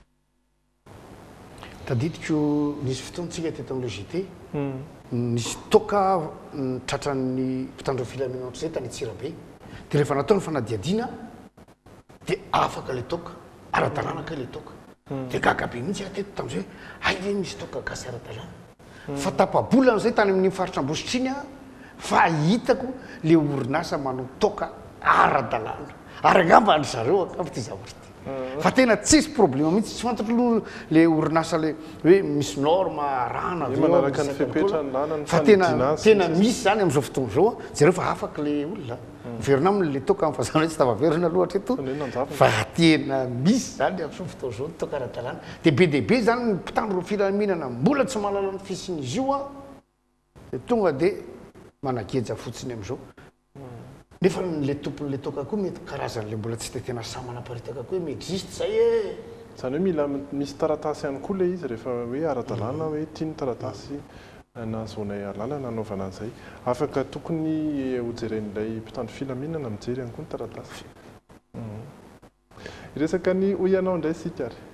Tadidiko nisy fotoantsika teto amin'le JT nisy toka tratran'ny mpitandro filaminana zay tany Antsirabe dia rehefa natao ny fanadihadiana dia afaka le toka ara-dalàna ka le toka dia gagabe mihitsy ateto tam'izay ay le misy toka gasy ara-dalàna fa tapabolana zay tany amin'ny faritra ambositriny a fa hitako le orinasa manao toka ara-dalàna ary angamba any zareo angamba ty zavatra ty fa tena tsisy problema mihitsy tsy fantatro aloha le orinasa le hoe misy norme rana manaraka ny fepetrany lalana fa tena misy zany am'izao fotoana zao a zareo fa afaka le olona verina aminy le toka fa zany hoe tsy tavaverina aloatra eto fa tena misy zany am'izao fotoana zao toka ara-dalàna dia be dehibe zany ny mpitandro ro filaminana mbola tsy mahalala ny fisin'izy io a dia tonga dia manageja fotsiny am'izao nefa le tompon'le toka koa mety karazan'le mbola tsy de tena samana paritaka koa hoe miexiste zay e zany hoe mila misy taratasy ihany koa le izy rehefa hoe ara-dalàna hoe tiany taratasy nazonay lalana anaovana an'izay afaka tokony hojeren'ilay mpitandro filaminana mijery ihany koa ny taratasy iresaka ny hoy ianao indray sika ary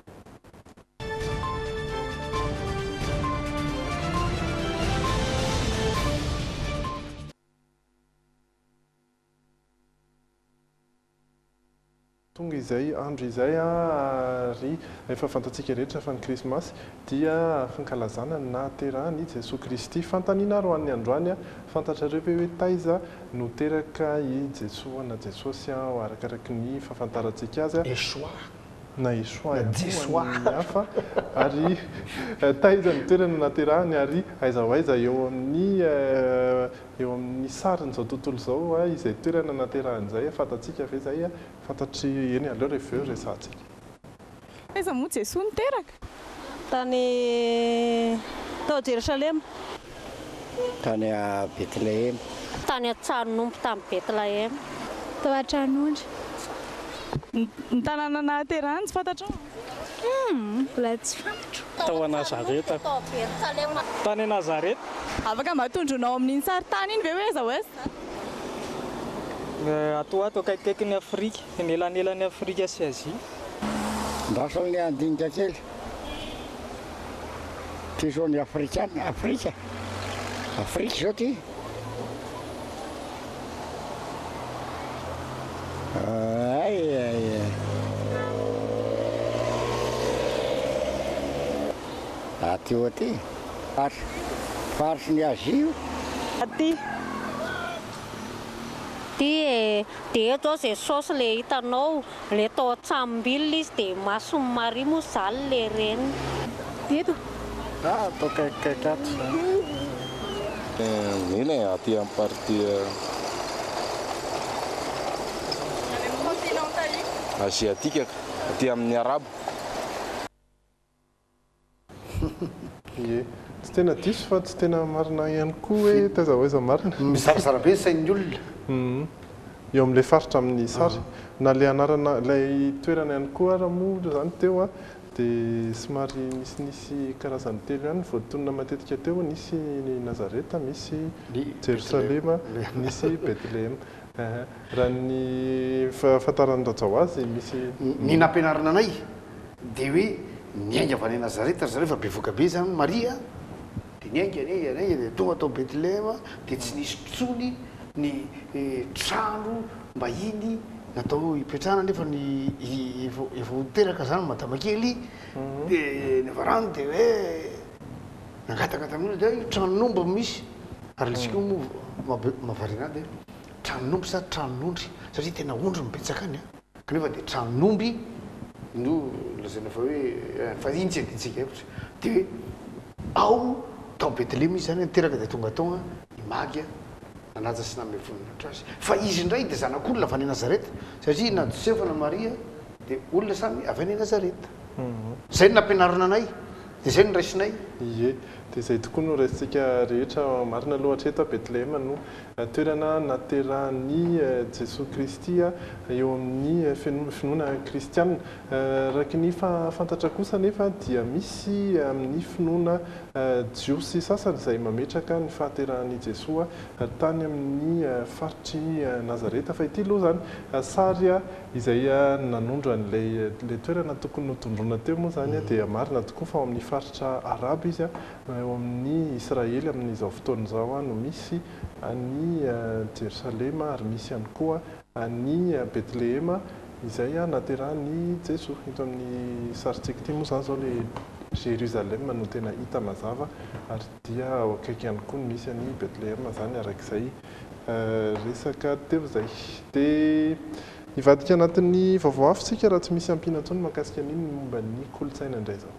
tonga izay andro izay ary efa fantatsika rehetra fa ny krismasy dia fankalazana nahaterahany Jesosy Kristy fantaniana ro an'ny androany fantatrareo hoe taiza no teraka i Jesosy na Jesosy ao arakaraky ny fahafantarantsika azy na Esoa hafa ary taiza ny toerana naterahany ary aiza ho aiza eo amin'ny sarin'izao tontolo izao izay toerana naterahan'izay fantatsika ve zay fantatry eny aleo rehefa eo resantsika aiza moa Jesosy niteraka tany tao Jerusalema tany a Betlehem tany an-Tsanonompo tamin'ny Betlehem tao an-Tranondry ny tanàna nahaterahany tsy fantatrao mbola tsy fantatro tao a Nazareta tany Nazareta afaka matondronao amin'iny saritany iny ve hoe aiza ho aiza ato akaikikaiky ny Afrika ny elanelan'ny Afrika sy Azia ndasa ny andinika kely ty zao ny afrikana Afrika zao ty aty aty faritry ny Azia io aty ty dia eto Jesosy le hitanao le tao an-tsambilina izy dia mason'ny Maria moa zany le reniny eto atao kaikikaiky ato eny aty amin'ny partie asiatika aty amin'ny arabo ie tsy tena diso fa tsy tena marina ihany koa hoe taiza ho aiza marina misarisara be sain'ny olona eo amin'ilay faritra amin'ny sary na le anarana ilay toerana ihany koa raha moa zany teo dia somary misinisy karazany telo ihany voatonona matetika teo nisy Nazareta misy Jerosalema misy Betlehem raha ny fahafantarany rajao azy misy ny nampianarana anay dia hoe niainga avy any Nazareta zareo fa bevoaka be zany Maria dia niainga dia tonga tao Betlehem dia tsy nisy tsony ny trano mbahiny natao hipetrahana nefa ny efa hoteraka zany madama kely dia ny varano dia hoe nangataka tamin'olo dia tranonombo misy ary letsika moa mahavariana dia tranonomby sa tranonondry satria tena ondry mibetsaka any kanefa dia tranonomby no lazana fa hoe fa iny tsy aditsika efatra dia hoe ao tao Betlehem izy zany niteraka dia tonga tonga imagy nanaja sy name voninahitra azy fa izy indray dia zanak'olona avy any Nazareta satria na Josefa na Maria dia olona samy avy any Nazareta zay no nampianarana anay dia zay no raisinay ie dia zay tokoa no raisitsika rehetra marina loatra eto Betlehem no toerana naterahany Jesosy Kristy eo amin'ny finoana kristianina raky ny fantatra kosa nefa dia misy amin'ny finoana jiosy sasany izay mametraka ny fahaterahan'i Jesosy tany amin'ny faritry Nazareta fa ity aloha zany sary izay nanondro an'ilay toerana tokony notondrona teo moa zany dia marina tokoa fa ao amin'ny faritra arabo izy eo amin'ny Israely amin'izao fotoan'izao no misy any Jerosalema ary misy ihany koa any Betlehem izay naterahany Jeso eto amin'ny saritsika ity moa zany zao le Jérusalem no tena hita mazava ary dia ao akaiky ihany koa misy any Bethléem zany arak'izay resaka teo zay dia nivadika anatin'ny vaovao afitsika raha tsy misy ampiana intsony mahakasika an'iny momba ny kolontsaina indray zao.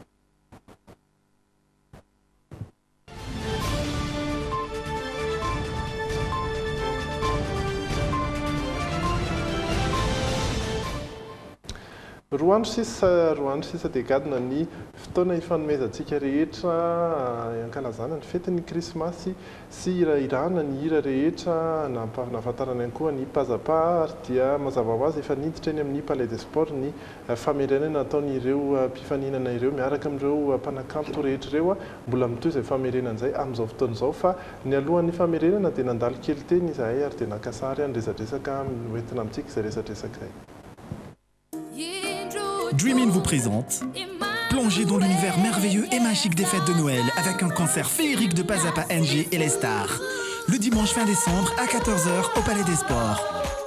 Roa andro sisa dia gadona ny fotoana ifanomezantsika rehetra ankalazana ny fetin'ny krismasy sy irahirana ny hira rehetra nahafantarana ihany koa ny pazapa ary dia mazava ho azy efa niditra eny amin'ny Palais des Sports ny famerenana ataon'ireo mpifaninana ireo miaraka amin'ireo mpanakanto rehetra ireo mbola mitoy izay famerenana izay amin'izao fotoana izao fa ny alohan'ny famerenana dia nandalo kely teny izahay ary dia naka sary any resadresaka hoentina amintsika izay resadresaka izay. Dreamin vous présente Plongez dans l'univers merveilleux et magique des fêtes de Noël avec un concert féerique de Pazapa NG et les stars. Le dimanche fin décembre à 14h au Palais des Sports.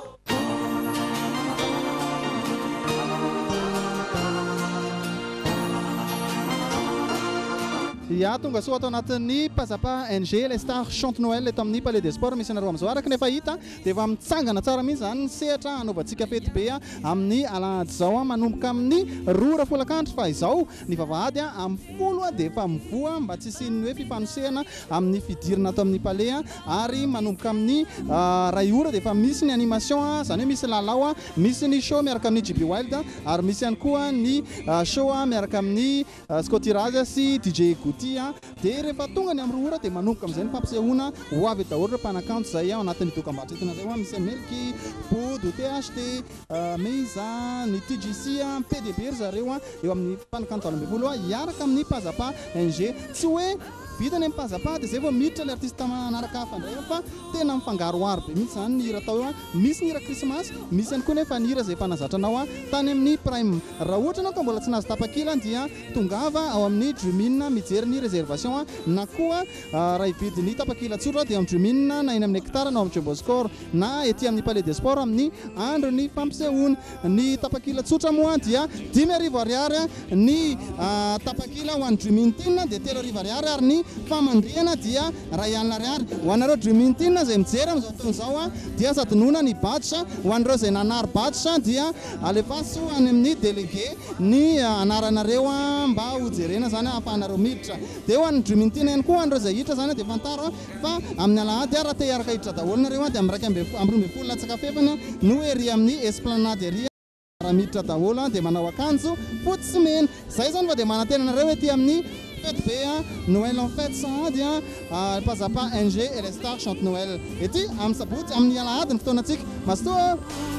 Ya tonga soa atao anatin'ny Pazapa NG les stars chante Noël eto amin'ny Palais des Sports misy anareo amin'izao araka ny efa hita dia efa mitsangana tsara mihitsy zany ny sehatra hanaovantsika fety be amin'ny alahady zao manomboka amin'ny 2 fa izao ny vavahady amin'ny 10 dia efa mivoa mba tsy isian'ny hoe fifanosehana amin'ny fidirana atao amin'ny palais ary manomboka amin'ny 2 ora dia efa misy ny animation zany hoe misy lalao misy ny show miaraka amin'ny GB Wild ary misy ihany koa ny show miaraka amin'ny Scotty Raz sy DJ Guti dia rehefa tonga ny amin'ny 2 ora dia manomboka amin'izay ny fampisehoana ho avy daholo mpanakanto zay ao anatin'ny dokam-barotra entina zay misy Melky, Pod, THT, Meiza, ny TGC, PDB zareo eo amin'ny mpanakanto 20 iaraka amin'ny Pazapa NG tsy hoe vitany amin'ny Pazapa dia zay vao miditra ilay artiste manaraka hafa indray fa tena mifangaroaro be mihitsy zany ny hira tao eo misy ny hira Christmas misy ihany koa nefa ny hira izay efa nazatranao tany amin'ny Prime raha ohatra ianao ka mbola tsy nahazo tapakila dia tongava ao amin'ny Dreamin mijery ny réservation na koa raha hividy ny tapakila tsotra dia amin'ny Dreamin na eny amin'ny hectare na amin'ny Jamboscor na ety amin'ny Palais des Sports amin'ny andro ny fampisehoana ny tapakila tsotra moa dia 5,000 ariary ny tapakila ho an'ny Dreamin Team dia 3,000 ariary ary ny famandrihana dia 1,000 ariary ho anareo Dreamin Team izay mijery amin'izao fotoana izao dia sady nona ny badge ho anareo izay nanary badge dia alefaso any amin'ny délégué ny anaranareo mba ho jerena zany ahafahanareo miditra dia ho an'ny Dreamin Team ihany koa anareo izay hiditra zany dia fantaro fa amin'ny alahady raha te hiaraka hiditra daholo nareo dia amin'ny 12 latsaka fefany no ery amin'ny esplanade ery raha miditra daholo dia manao akanjo fotsy sy mena zay zany fa dia manantena anareo ety amin'ny fête be Noël en fête sahady Pazapa NG et les stars chante Noël ety amin'ny sabotsy amin'ny alahady ny fotoanantsika mastoa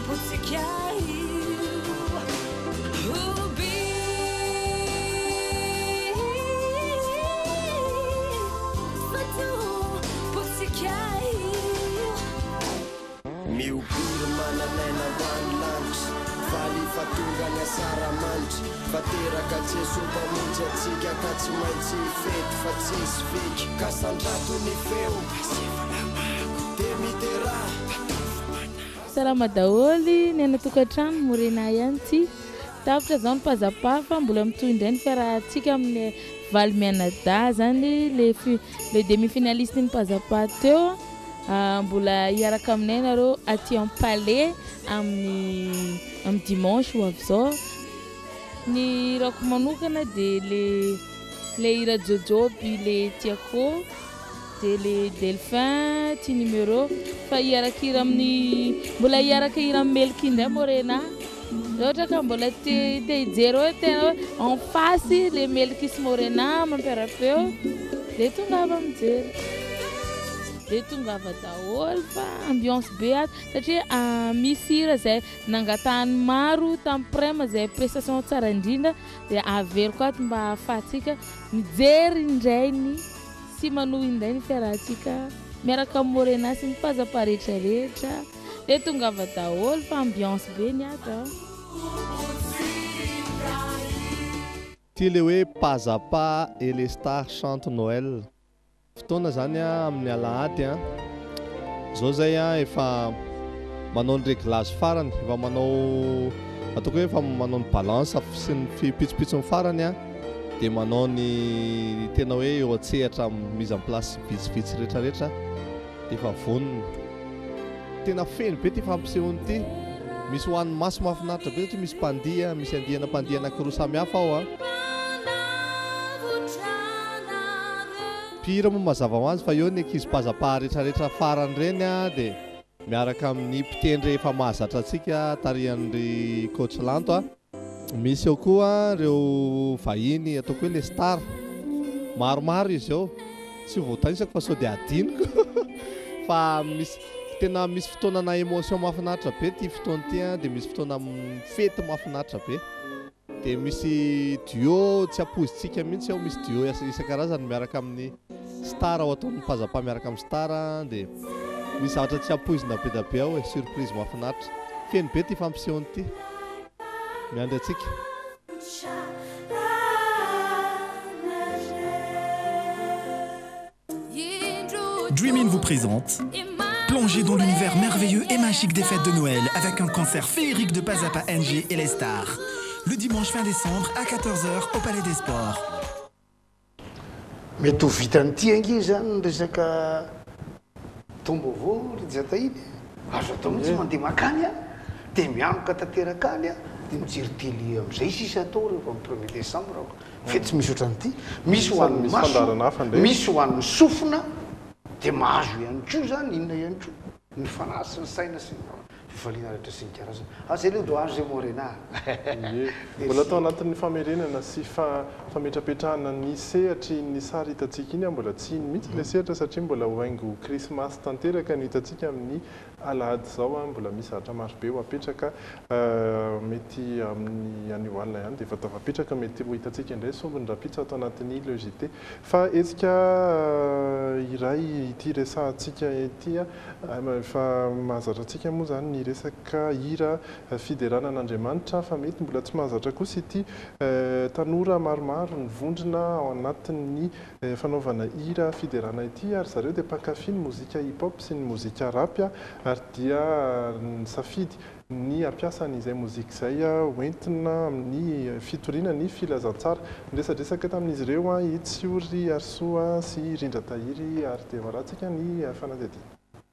miobiro mananaina hoany lanitra faly fatonga ny asara manitra fateraka Jeso mamonjy atsika ka tsy maintsy fety fa tsisy viky ka sandrato ny feo dia mitera salama daholy ny anatokantrano morena ihany ty tafitra zao ny Pazapa fa mbola mitoy indray ny fiarahantsika amin'ny Valmianada zany le demi-finaliste ny Pazapa teo mbola hiaraka aminay nareo aty en palais amin'ny dimanche ho avy zao ny rako manokana dia le hira jojoby le tiako dia le delphin ty numéro fa hiaraka hira amin'ny mbola hiaraka hira amin'ny Melky indray morena ohatra ka mbola te hijery hoe tena hoe en face le Melky sy morena mampiarapeo dia tonga avy mijery dia tonga avy daholo fa ambiance be ato satria misy hira izay nangatahany maro tamin'ny prema izay prestation tsara indrindra dia averiko ato mba ahafahantsika mijery indray ny sy manohy indray ny fiarahantsika miaraka amin'ny morena sy ny Pazapa rehetrarehetra dia tonga avy daholo fa ambiance be ny ato ty le hoe Pazapa et les stars chante Noël fotoana zany amin'ny alahady zao zay efa manao ny réglazy farany efa manao ataoko hoe fa manao ny balance sy ny fipitsopitsony farany a dia manao ny tena hoe eo atsehatra mise en place vitsivitsy rehetrarehetra dia efa vonona tena feno be ty fampisehoany ity misy hoan'ny maso mahafinaritra be satria misy mpandiha misy andiana anankiroa samihafa ao a pira moa mazava ho azy fa eo ny ankizy-pazapaha rehetrarehetra farany reny a dia miaraka amin'ny mpitendry efa mahazatra antsika tarihan'ry coach Lanto a misy eo koa reo vahiny ataoko hoe le star maromaro izy eo tsy voatanisako fa sao dia adiniko fa misy tena misy fotoanana émotion mahafinaritra be ty fotoana ty a dia misy fotoana fety mahafinaritra be dia misy duo tsy apozintsika mihitsy ao misy duo isan-karazany miaraka amin'ny star ao ataon'ny mpazapa miaraka amin'ny star dia misy zavatra tsy apoizina be da be ao e surprise mahafinaritra feno be ty fampisehoany ity miandry atsika. 'Dreamin' vous présente plongez dans l'univers merveilleux et magique des fêtes de Noël avec un concert féerique de Pazapa NG et les stars. Le dimanche fin décembre à 14h au Palais des Sports. mety ho vitan'ity ange zany resaka tombovo rijata iny azo atao mihitsy mandeha makany a dia mianoka tanteraka any a dia mijery tely amin'izay sisa atao rehefa amin'ny 1er décembre ako fe tsy misy ohatran'ity misy hoan'ny maso misy hoan'ny sofina dia mahazo ihany koa zany inona ihany koa ny fanahy sy ny saina sy fifaliana rehetra sy ny karazana zay le doage zay morena mbola atao anatin'ny famerenana sy fametrapetrahana ny sehatry ny sary hitantsika iny mbola tsy iny mihitsy le sehatra satria mbola hoaingo krismasy tanteraka ny hitantsika amin'ny alahady zao mbola misy zavatra maro be ho apetraka mety amin'ny anioalina ihany dia efa tafapetraka mety ho hitantsika indray sombiny rapitsa atao anatin'ny logité fa etsika iray ity resahantsika ity fa mahazatra antsika moa zany ny resaka hira fideranan'Andriamanitra fa mety mbola tsy mahazatra kosa ity tanora maromaro ny vondrona ao anatin'ny fanaovana hira fiderana ity ary zareo dia mpankafy ny mozika hip-hop sy ny mozika rap ary dia ny safidy ny ampiasan'izay mozika izay hoentina amin'ny fitoriana ny filazantsara miresadresaka tamin'izy ireo Itsiory Arsoa sy Rindra Tahiry ary dia marantsika ny fanadihadiana.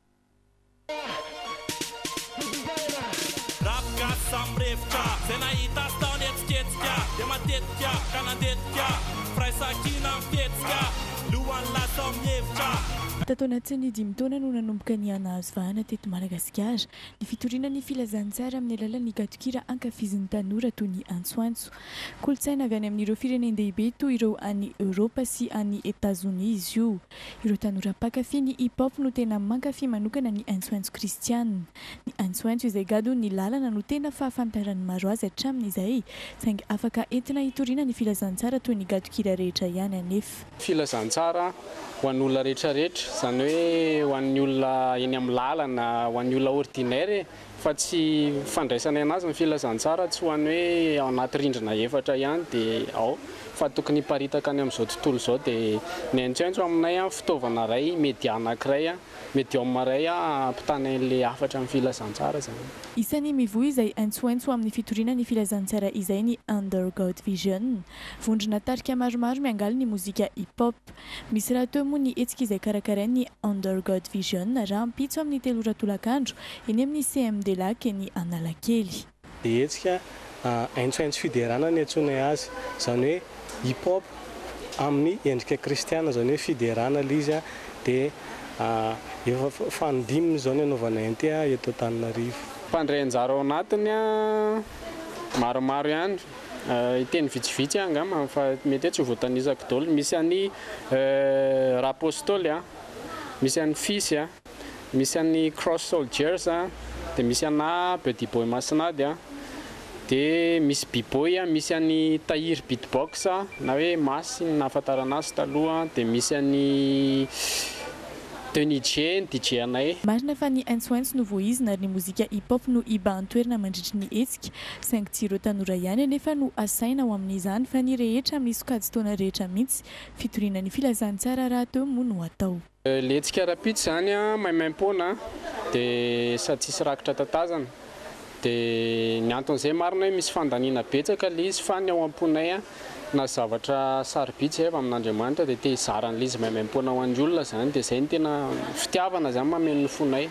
Samreftra zay nahita staony etsiketsika dia matetika ka nandetika firaisakina mifetsika lohany lasa mihevitra. Tato anatin'ny 5 taona no nanomboka ny anahazo vahana teto Madagasikara ny fitoriana ny filazantsara amin'ny alalan'ny gadokira ankafizin'ny tanora toy ny antsoantso. Kolontsaina avy any amin'ireo firenendehibe toy ireo any Europa sy any États-Unis izy io. Ireo tanora mpankafy ny hip-hop no tena mankafy manokana ny antsoantso kristiana. Ny antsoantso izay gado ny lalana no tena fahafantarany maro azy hatramin'izay saingy afaka entina hitoriana ny filazantsara toy ny gadokira rehetra ihany anefa. Filazantsara ho an'ny olona rehetrarehetra zany hoe ho an'ny olona eny amin'ny lalana ho an'ny olona ordinaire fa tsy fandraisana anazy ny filazantsara tsy ho an'ny hoe ao anaty rindrina efatra ihany dia ao fa tokony hiparitaka any amin'izao tontolo izao dia ny antsoantso aminay fitaovana ray média anankiray médium ray ampitana an'ilay afatra amin'ny filazantsara zany. Isan'ny mivohy izay antsoantso amin'ny fitoriana ny filazantsara izay ny Under God Vision. Vondrona tarika maromaro miangaly ny mozika hip-hop. Misy raha teo moa ny hetsika izay karakarain'ny Under God Vision raha ampitso amin'ny 3 ratolakandro eny amin'ny CMD Lac ny Analakely. Dia hetsika antsoantso fiderana ny antsoina azy zany hoe hip-hop amin'ny endrika kristiana zany hoe fiderana izy dia efa fanodiminy zao ny anaovana enty eto Antananarivo. Mpandray anjara ao anatiny maromaro ihany iteny vitsivitsy angamba fa mety hoe tsy voatanisako daholo. Misy any Rapostôly misy any Fisy misy any Cross Soldiers dia misy ana Petit Boy Masinady dia misy B-boy misy any Tahiry beatbox na hoe Masy na ahafantarana azy taloha dia misy any Tony DJ anay. Marina fa ny antsoantso no voizina ary ny mozika hip-hop no iban-toerana mandritra ny hetsika saingy tsy ireo tanora ihany anefa no asaina ao amin'izany fa ny rehetra amin'ny sokajy-taona rehetra mihitsy fitoriana ny filazantsara raha teo moa no atao. Le hetsika rapitsy zany maimaim-poana dia sady tsisy rakitra tatazana dia ny anton'izay marina hoe misy fandaniana betsaka le izy fa ny ao am-ponay na zavatra sarobitsy efa amin'Andriamanitra dia te hizara an'ilay izy maimaimpona ho an'ny olona zany dia izay ny tena fitiavana zany mameno ny fonay.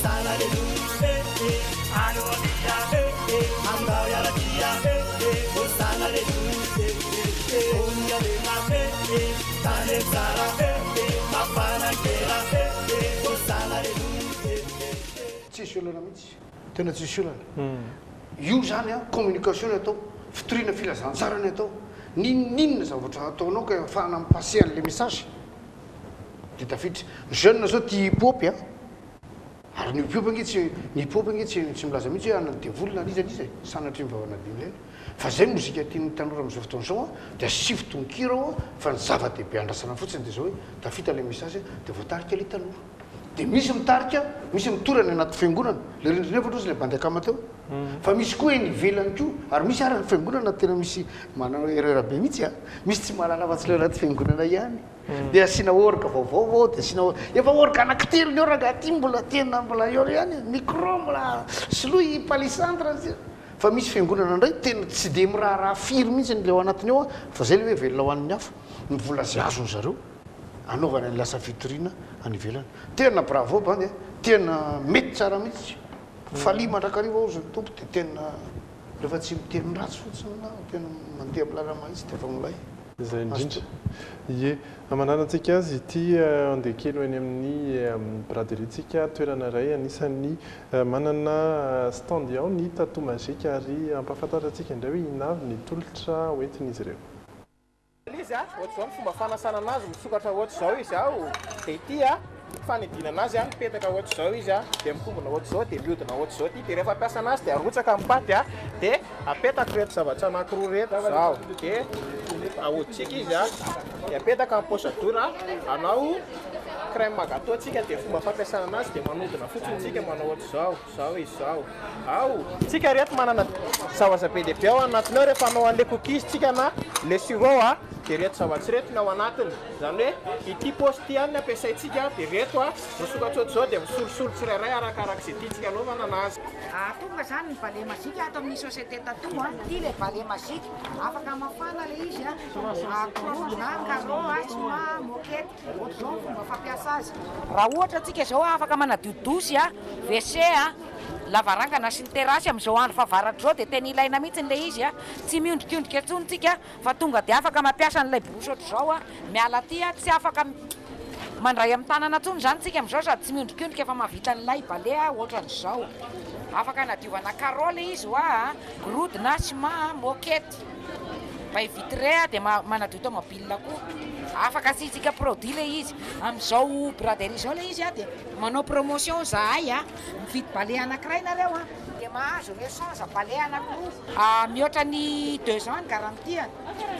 Tsisy olana mihitsy tena tsisy olana io zany a communication atao fitoriana filazantsarany atao ninninona zavatra ataonao ka ahafahana mipasser an'le message dia tafiditra ny jeune zao tia hip-hop a ary ny hip-hop nge tsy milaza mihitsy hoe anadevolona anizy sanatry mivavana biblia fa zay mozika tiany tanora am'izao fotoana zao a dia asivy tononkira ao fa ny zava-dehibe andrasana fotsiny dia zao hoe tafita le message dia voatarika le tanora dia misy mitarika misy mitorany anaty fiangonana le rindrina efatra ozy le bandakama teo fa misy koa eny ivelany koa ary misy araka fiangonana tena misy manao erreur be mihitsy a misy tsy mahalala afa-tsy le anaty fiangonana ihany dia asiana orika vaovao dia asiana efa orika anankitelo ny oraka aty mbola tena mbola eo ihany micro mbola soloy palisantre fa misy fiangonana indray tena tsy dia miraharaha firy mihitsy ny le ao anatiny ao a fa zay le hoe velona ho an'ny hafa mivola zay azony zareo anaovana ny lasa fitoriana any ivelany tena bravo bandy tena mety tsara mihitsy falia mandrakariva ao zany tompo dia tena rehefa tsy miteny ratsy fotsiny na tena mandeha milala mahitsy dia efa molay zay indrindra ie mananantsika azy ity andeha kely ho eny amin'ny braderitsika toerana iray anisan'ny manana stand ao ny tatou magique ary ampahafantatratsika indray hoe inavy ny tolotra hoentin'izy ireo izy a ohatry zao ny fomba fanasana anazy misokatra ohatry zao izy ao dia ity a fanidina anazy a mipetaka ohatry zao izy a dia mikombona ohatry zao dia miodina ohatry zao ty dia rehefa ampiasa anazy dia arotsaka amin'ny paty a dia apetaka reto zavatra anankiroa reto zao dia ahoditsika izy a dia apetaka amin'ny posadora anao crème gâteau tsika dia fomba fampiasana anazy dia manodina fotsiny tsika manao ohatry zao izy zao ao tsika reto manana zavaza be dia be ao anatiny ao rehefa anao an'le cookies tsika na le sirop a dia reto zavatsy reto ny ao anatiny zany hoe ity paosy ty ihany ny ampiasaitsika dia reto a misokatra ohatry zao dia misolosolo tsirairay arakarak'izay tiantsika anaovana anazy tonga zany ny balai magique ato amin'ny société tatou a ty le balai magique afaka mafana le izy a clona carreau sima moquette ohatry zao fomba fampiasa azy raha ohatra atsika zao afaka manadiodosy a WC a lavarangana sy ny terasy amin'izao andro favaratra zao dia tena ilaina mihitsy le izy a tsy miondrikondrika antsonytsika fa tonga dia afaka mampiasa n'ilay borosy ohatry zao a miala aty a tsy afaka mandray amin'ny tanana antsony zany tsika amin'izao sady tsy miondrikondrika fa mahavita n'ilay balai a ohatran'izao afaka nadiovana carreau le izy oa groude na ciment moquette bay vitré a dia manadio tomobile koa afaka asitsika produit le izy amin'izao braderie zao le izy a dia manao promotion zahay a mividy balai anankiray nareo a dia mahazo rechange balai anankiroa mihoatra ny 2 ans garantiany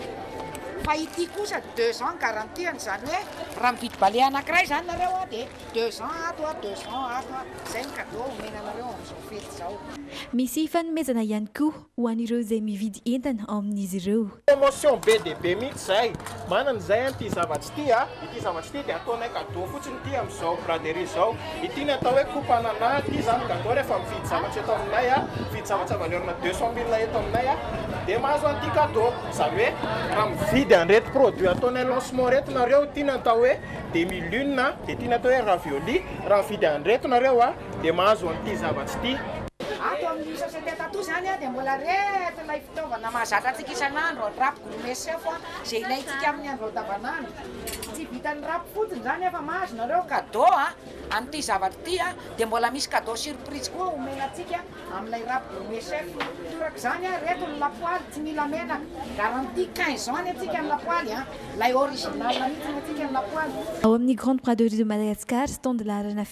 fa ity kosa 2 ans garantiany zany hoe raha mividy balai anankiray zany nareo a dia 2 ans ato a 2 ans ato a zay ny cadeau omena nareo amin'izao fety zao misy fanomezana ihany koa ho an'ireo izay mividy entana ao amin'izy ireo promotion be dia be mihitsy zay manana zay an'ity zavatsy ty a ity zavatsy ty dia ataonay cadeau fotsiny ty amin'izao braderie zao ity ny atao hoe coupe anana ty zany cadeau rehefa mividy zavatra eto aminay a mividy zavatra valeur-na 200 000 eto aminay a dia mahazo an'ity cadeau zany hoe raha mividy an'reto produit ataonay lancement reto nareo ty ny atao hoe demi-lune dia ty ny atao hoe ravioli raha mividy an'reto nareo a dia mahazo an'ity zavatsy ty ato amin'ny société tatou zany a dia mbola reto ilay fitaovana mahazatra antsika isan'andro rapo gourmet chef a zay ilayntsika amin'ny andro andavanandro tsy vitan'ny rapo fotsiny zany efa mahazo nareo cadeau a amin'ity zavatra ity a dia mbola misy cadeau surprise koa omenantsika amin'ilay rapo gourmet chef toraka zany a reto ny lapoaly tsy mila menaka garantie 15 ans ny atsika ny lapoaly a lay original mihitsy atsika ny lapoaly ao amin'ny grande braderie de Madagascar stand larana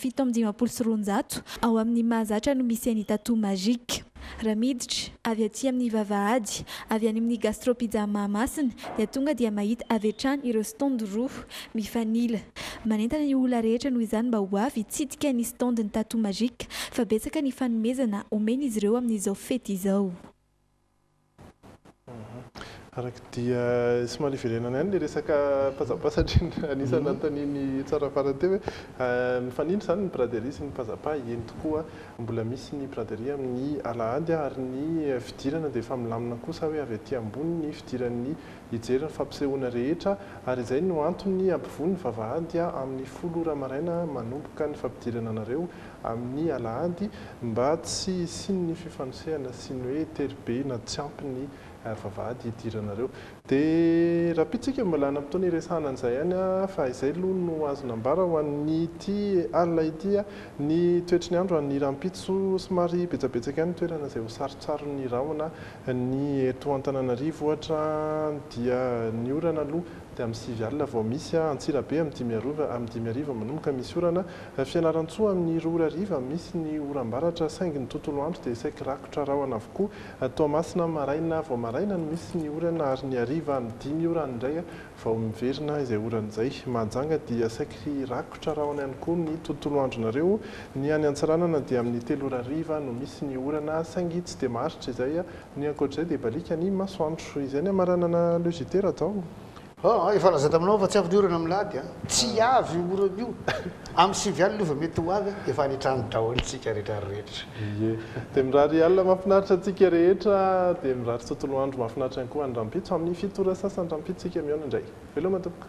719 ao amin'ny mahazatra no misy any tatou magique raha miditra avy aty amin'ny vavahady avy any amin'ny gastropizza Mahamasina dia tonga dia mahita avy hatrany ireo stand roa mifanila manentana ny olona rehetra noho izany mba ho avy hitsidika ny stand ny tatou magique fa betsaka ny fanomezana omena izy ireo amin'izao fety izao araka dia somary iverenana ihany le resaka mpazapasatra anisany antaniny tsara faranteo hoe mifanindry zany ny braderie sy ny mpazapa eny tokoa mbola misy ny braderie amin'ny alahady ary ny fidirana dia efa milamina kosa hoe avy aty ambony ny fidiran'ny hijery ny fampisehoana rehetra ary izay no antony ampivony vavahady amin'ny 10 ora maraina manomboka ny fampidirana anareo amin'ny alahady mba tsy siny ny fifanosehana sy ny hoe terybe na tsy ampy ny vavahady hidiranareo dia raha pitsika mbola nampitony iresahana an'izay ihany fa izay aloha no azo nambara ho an'ny ity alina ity ny toetry ny andro an'ny rampitso somary betsabetsaka ihany toerana izay ho sarotsaro ny rahona ny eto Antananarivo ohatra dia ny orana aloha dia amin'ny 9 alina vao misy Antsirabe amin'ny 5 manomboka misy orana Fianaratsoa amin'ny 2 ariva misy ny oram-baratra saingy ny tontolo andro dia saika rakotra rahona avokoa Toamasina maraina vao maraina no misy ny orana ary ny ariva ny 10 orana indray vao miverina izay oran'izay Mahajanga dia saika rakotra rahona ihany koa ny tontolo andronareo ny any Antsiranana dia amin'ny 3 ora ariva no misy ny orana saingy tsy dia maharitra izay ny ankoatr'izay dia balika ny masoandro izay ny amaranana logitera atao efa laza taminao fa tsy avy ny orana milady tsy avy orana io amin'ny 7 alina io va mety ho avy efa anitrany daholintsika rehetrarehetra dia mirary alina mahafinaritra antsika rehetra dia mirary tontolo andro mahafinaritra ihany koa any Rampitso amin'ny 7 ora sasany Rampitsika miaona indray veloma tompoko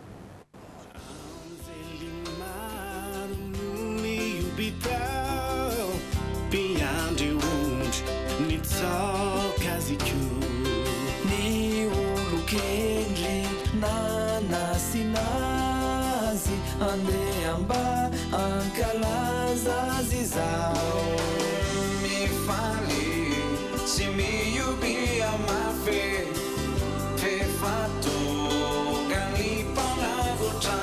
Sinazi andeamba ankalazazi zao mifali si miyubi amafe fefato gani palavotra.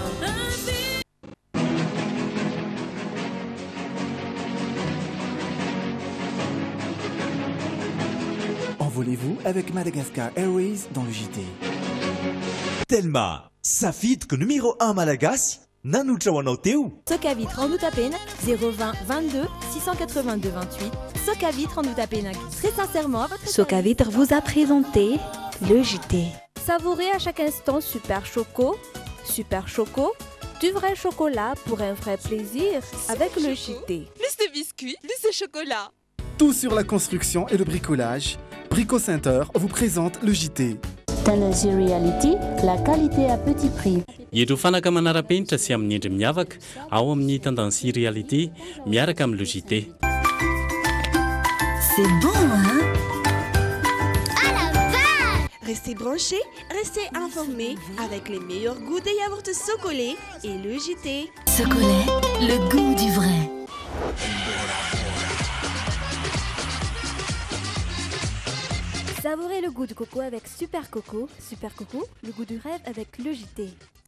Envolez-vous avec Madagascar Airways dans le JT. Telma, safidiko numéro 1 malagasy nanotra ho anao teo. Socavitre en Outapena 020 22 682 28. Socavitre en Outapena. Très sincèrement, votre Socavitre vous a présenté le JT. Savourez à chaque instant Super Choco, du vrai chocolat pour un vrai plaisir avec le JT. Plus de biscuits, plus de chocolat. Tout sur la construction et le bricolage. Brico Center vous présente le JT. Tennessee Reality, la qualité à petit prix. Ireo fanaka manara-penitra sy amin'ny endry miavaka ao amin'ny Tendance Reality miaraka amin'ny JT. C'est bon, hein? À la vache! Restez branchés, restez informés avec les meilleurs goûts des yaourts Socolé et le JT. Socolé, le goût du vrai. Savourez le goût du coco avec Super Coco, le goût du rêve avec le JT.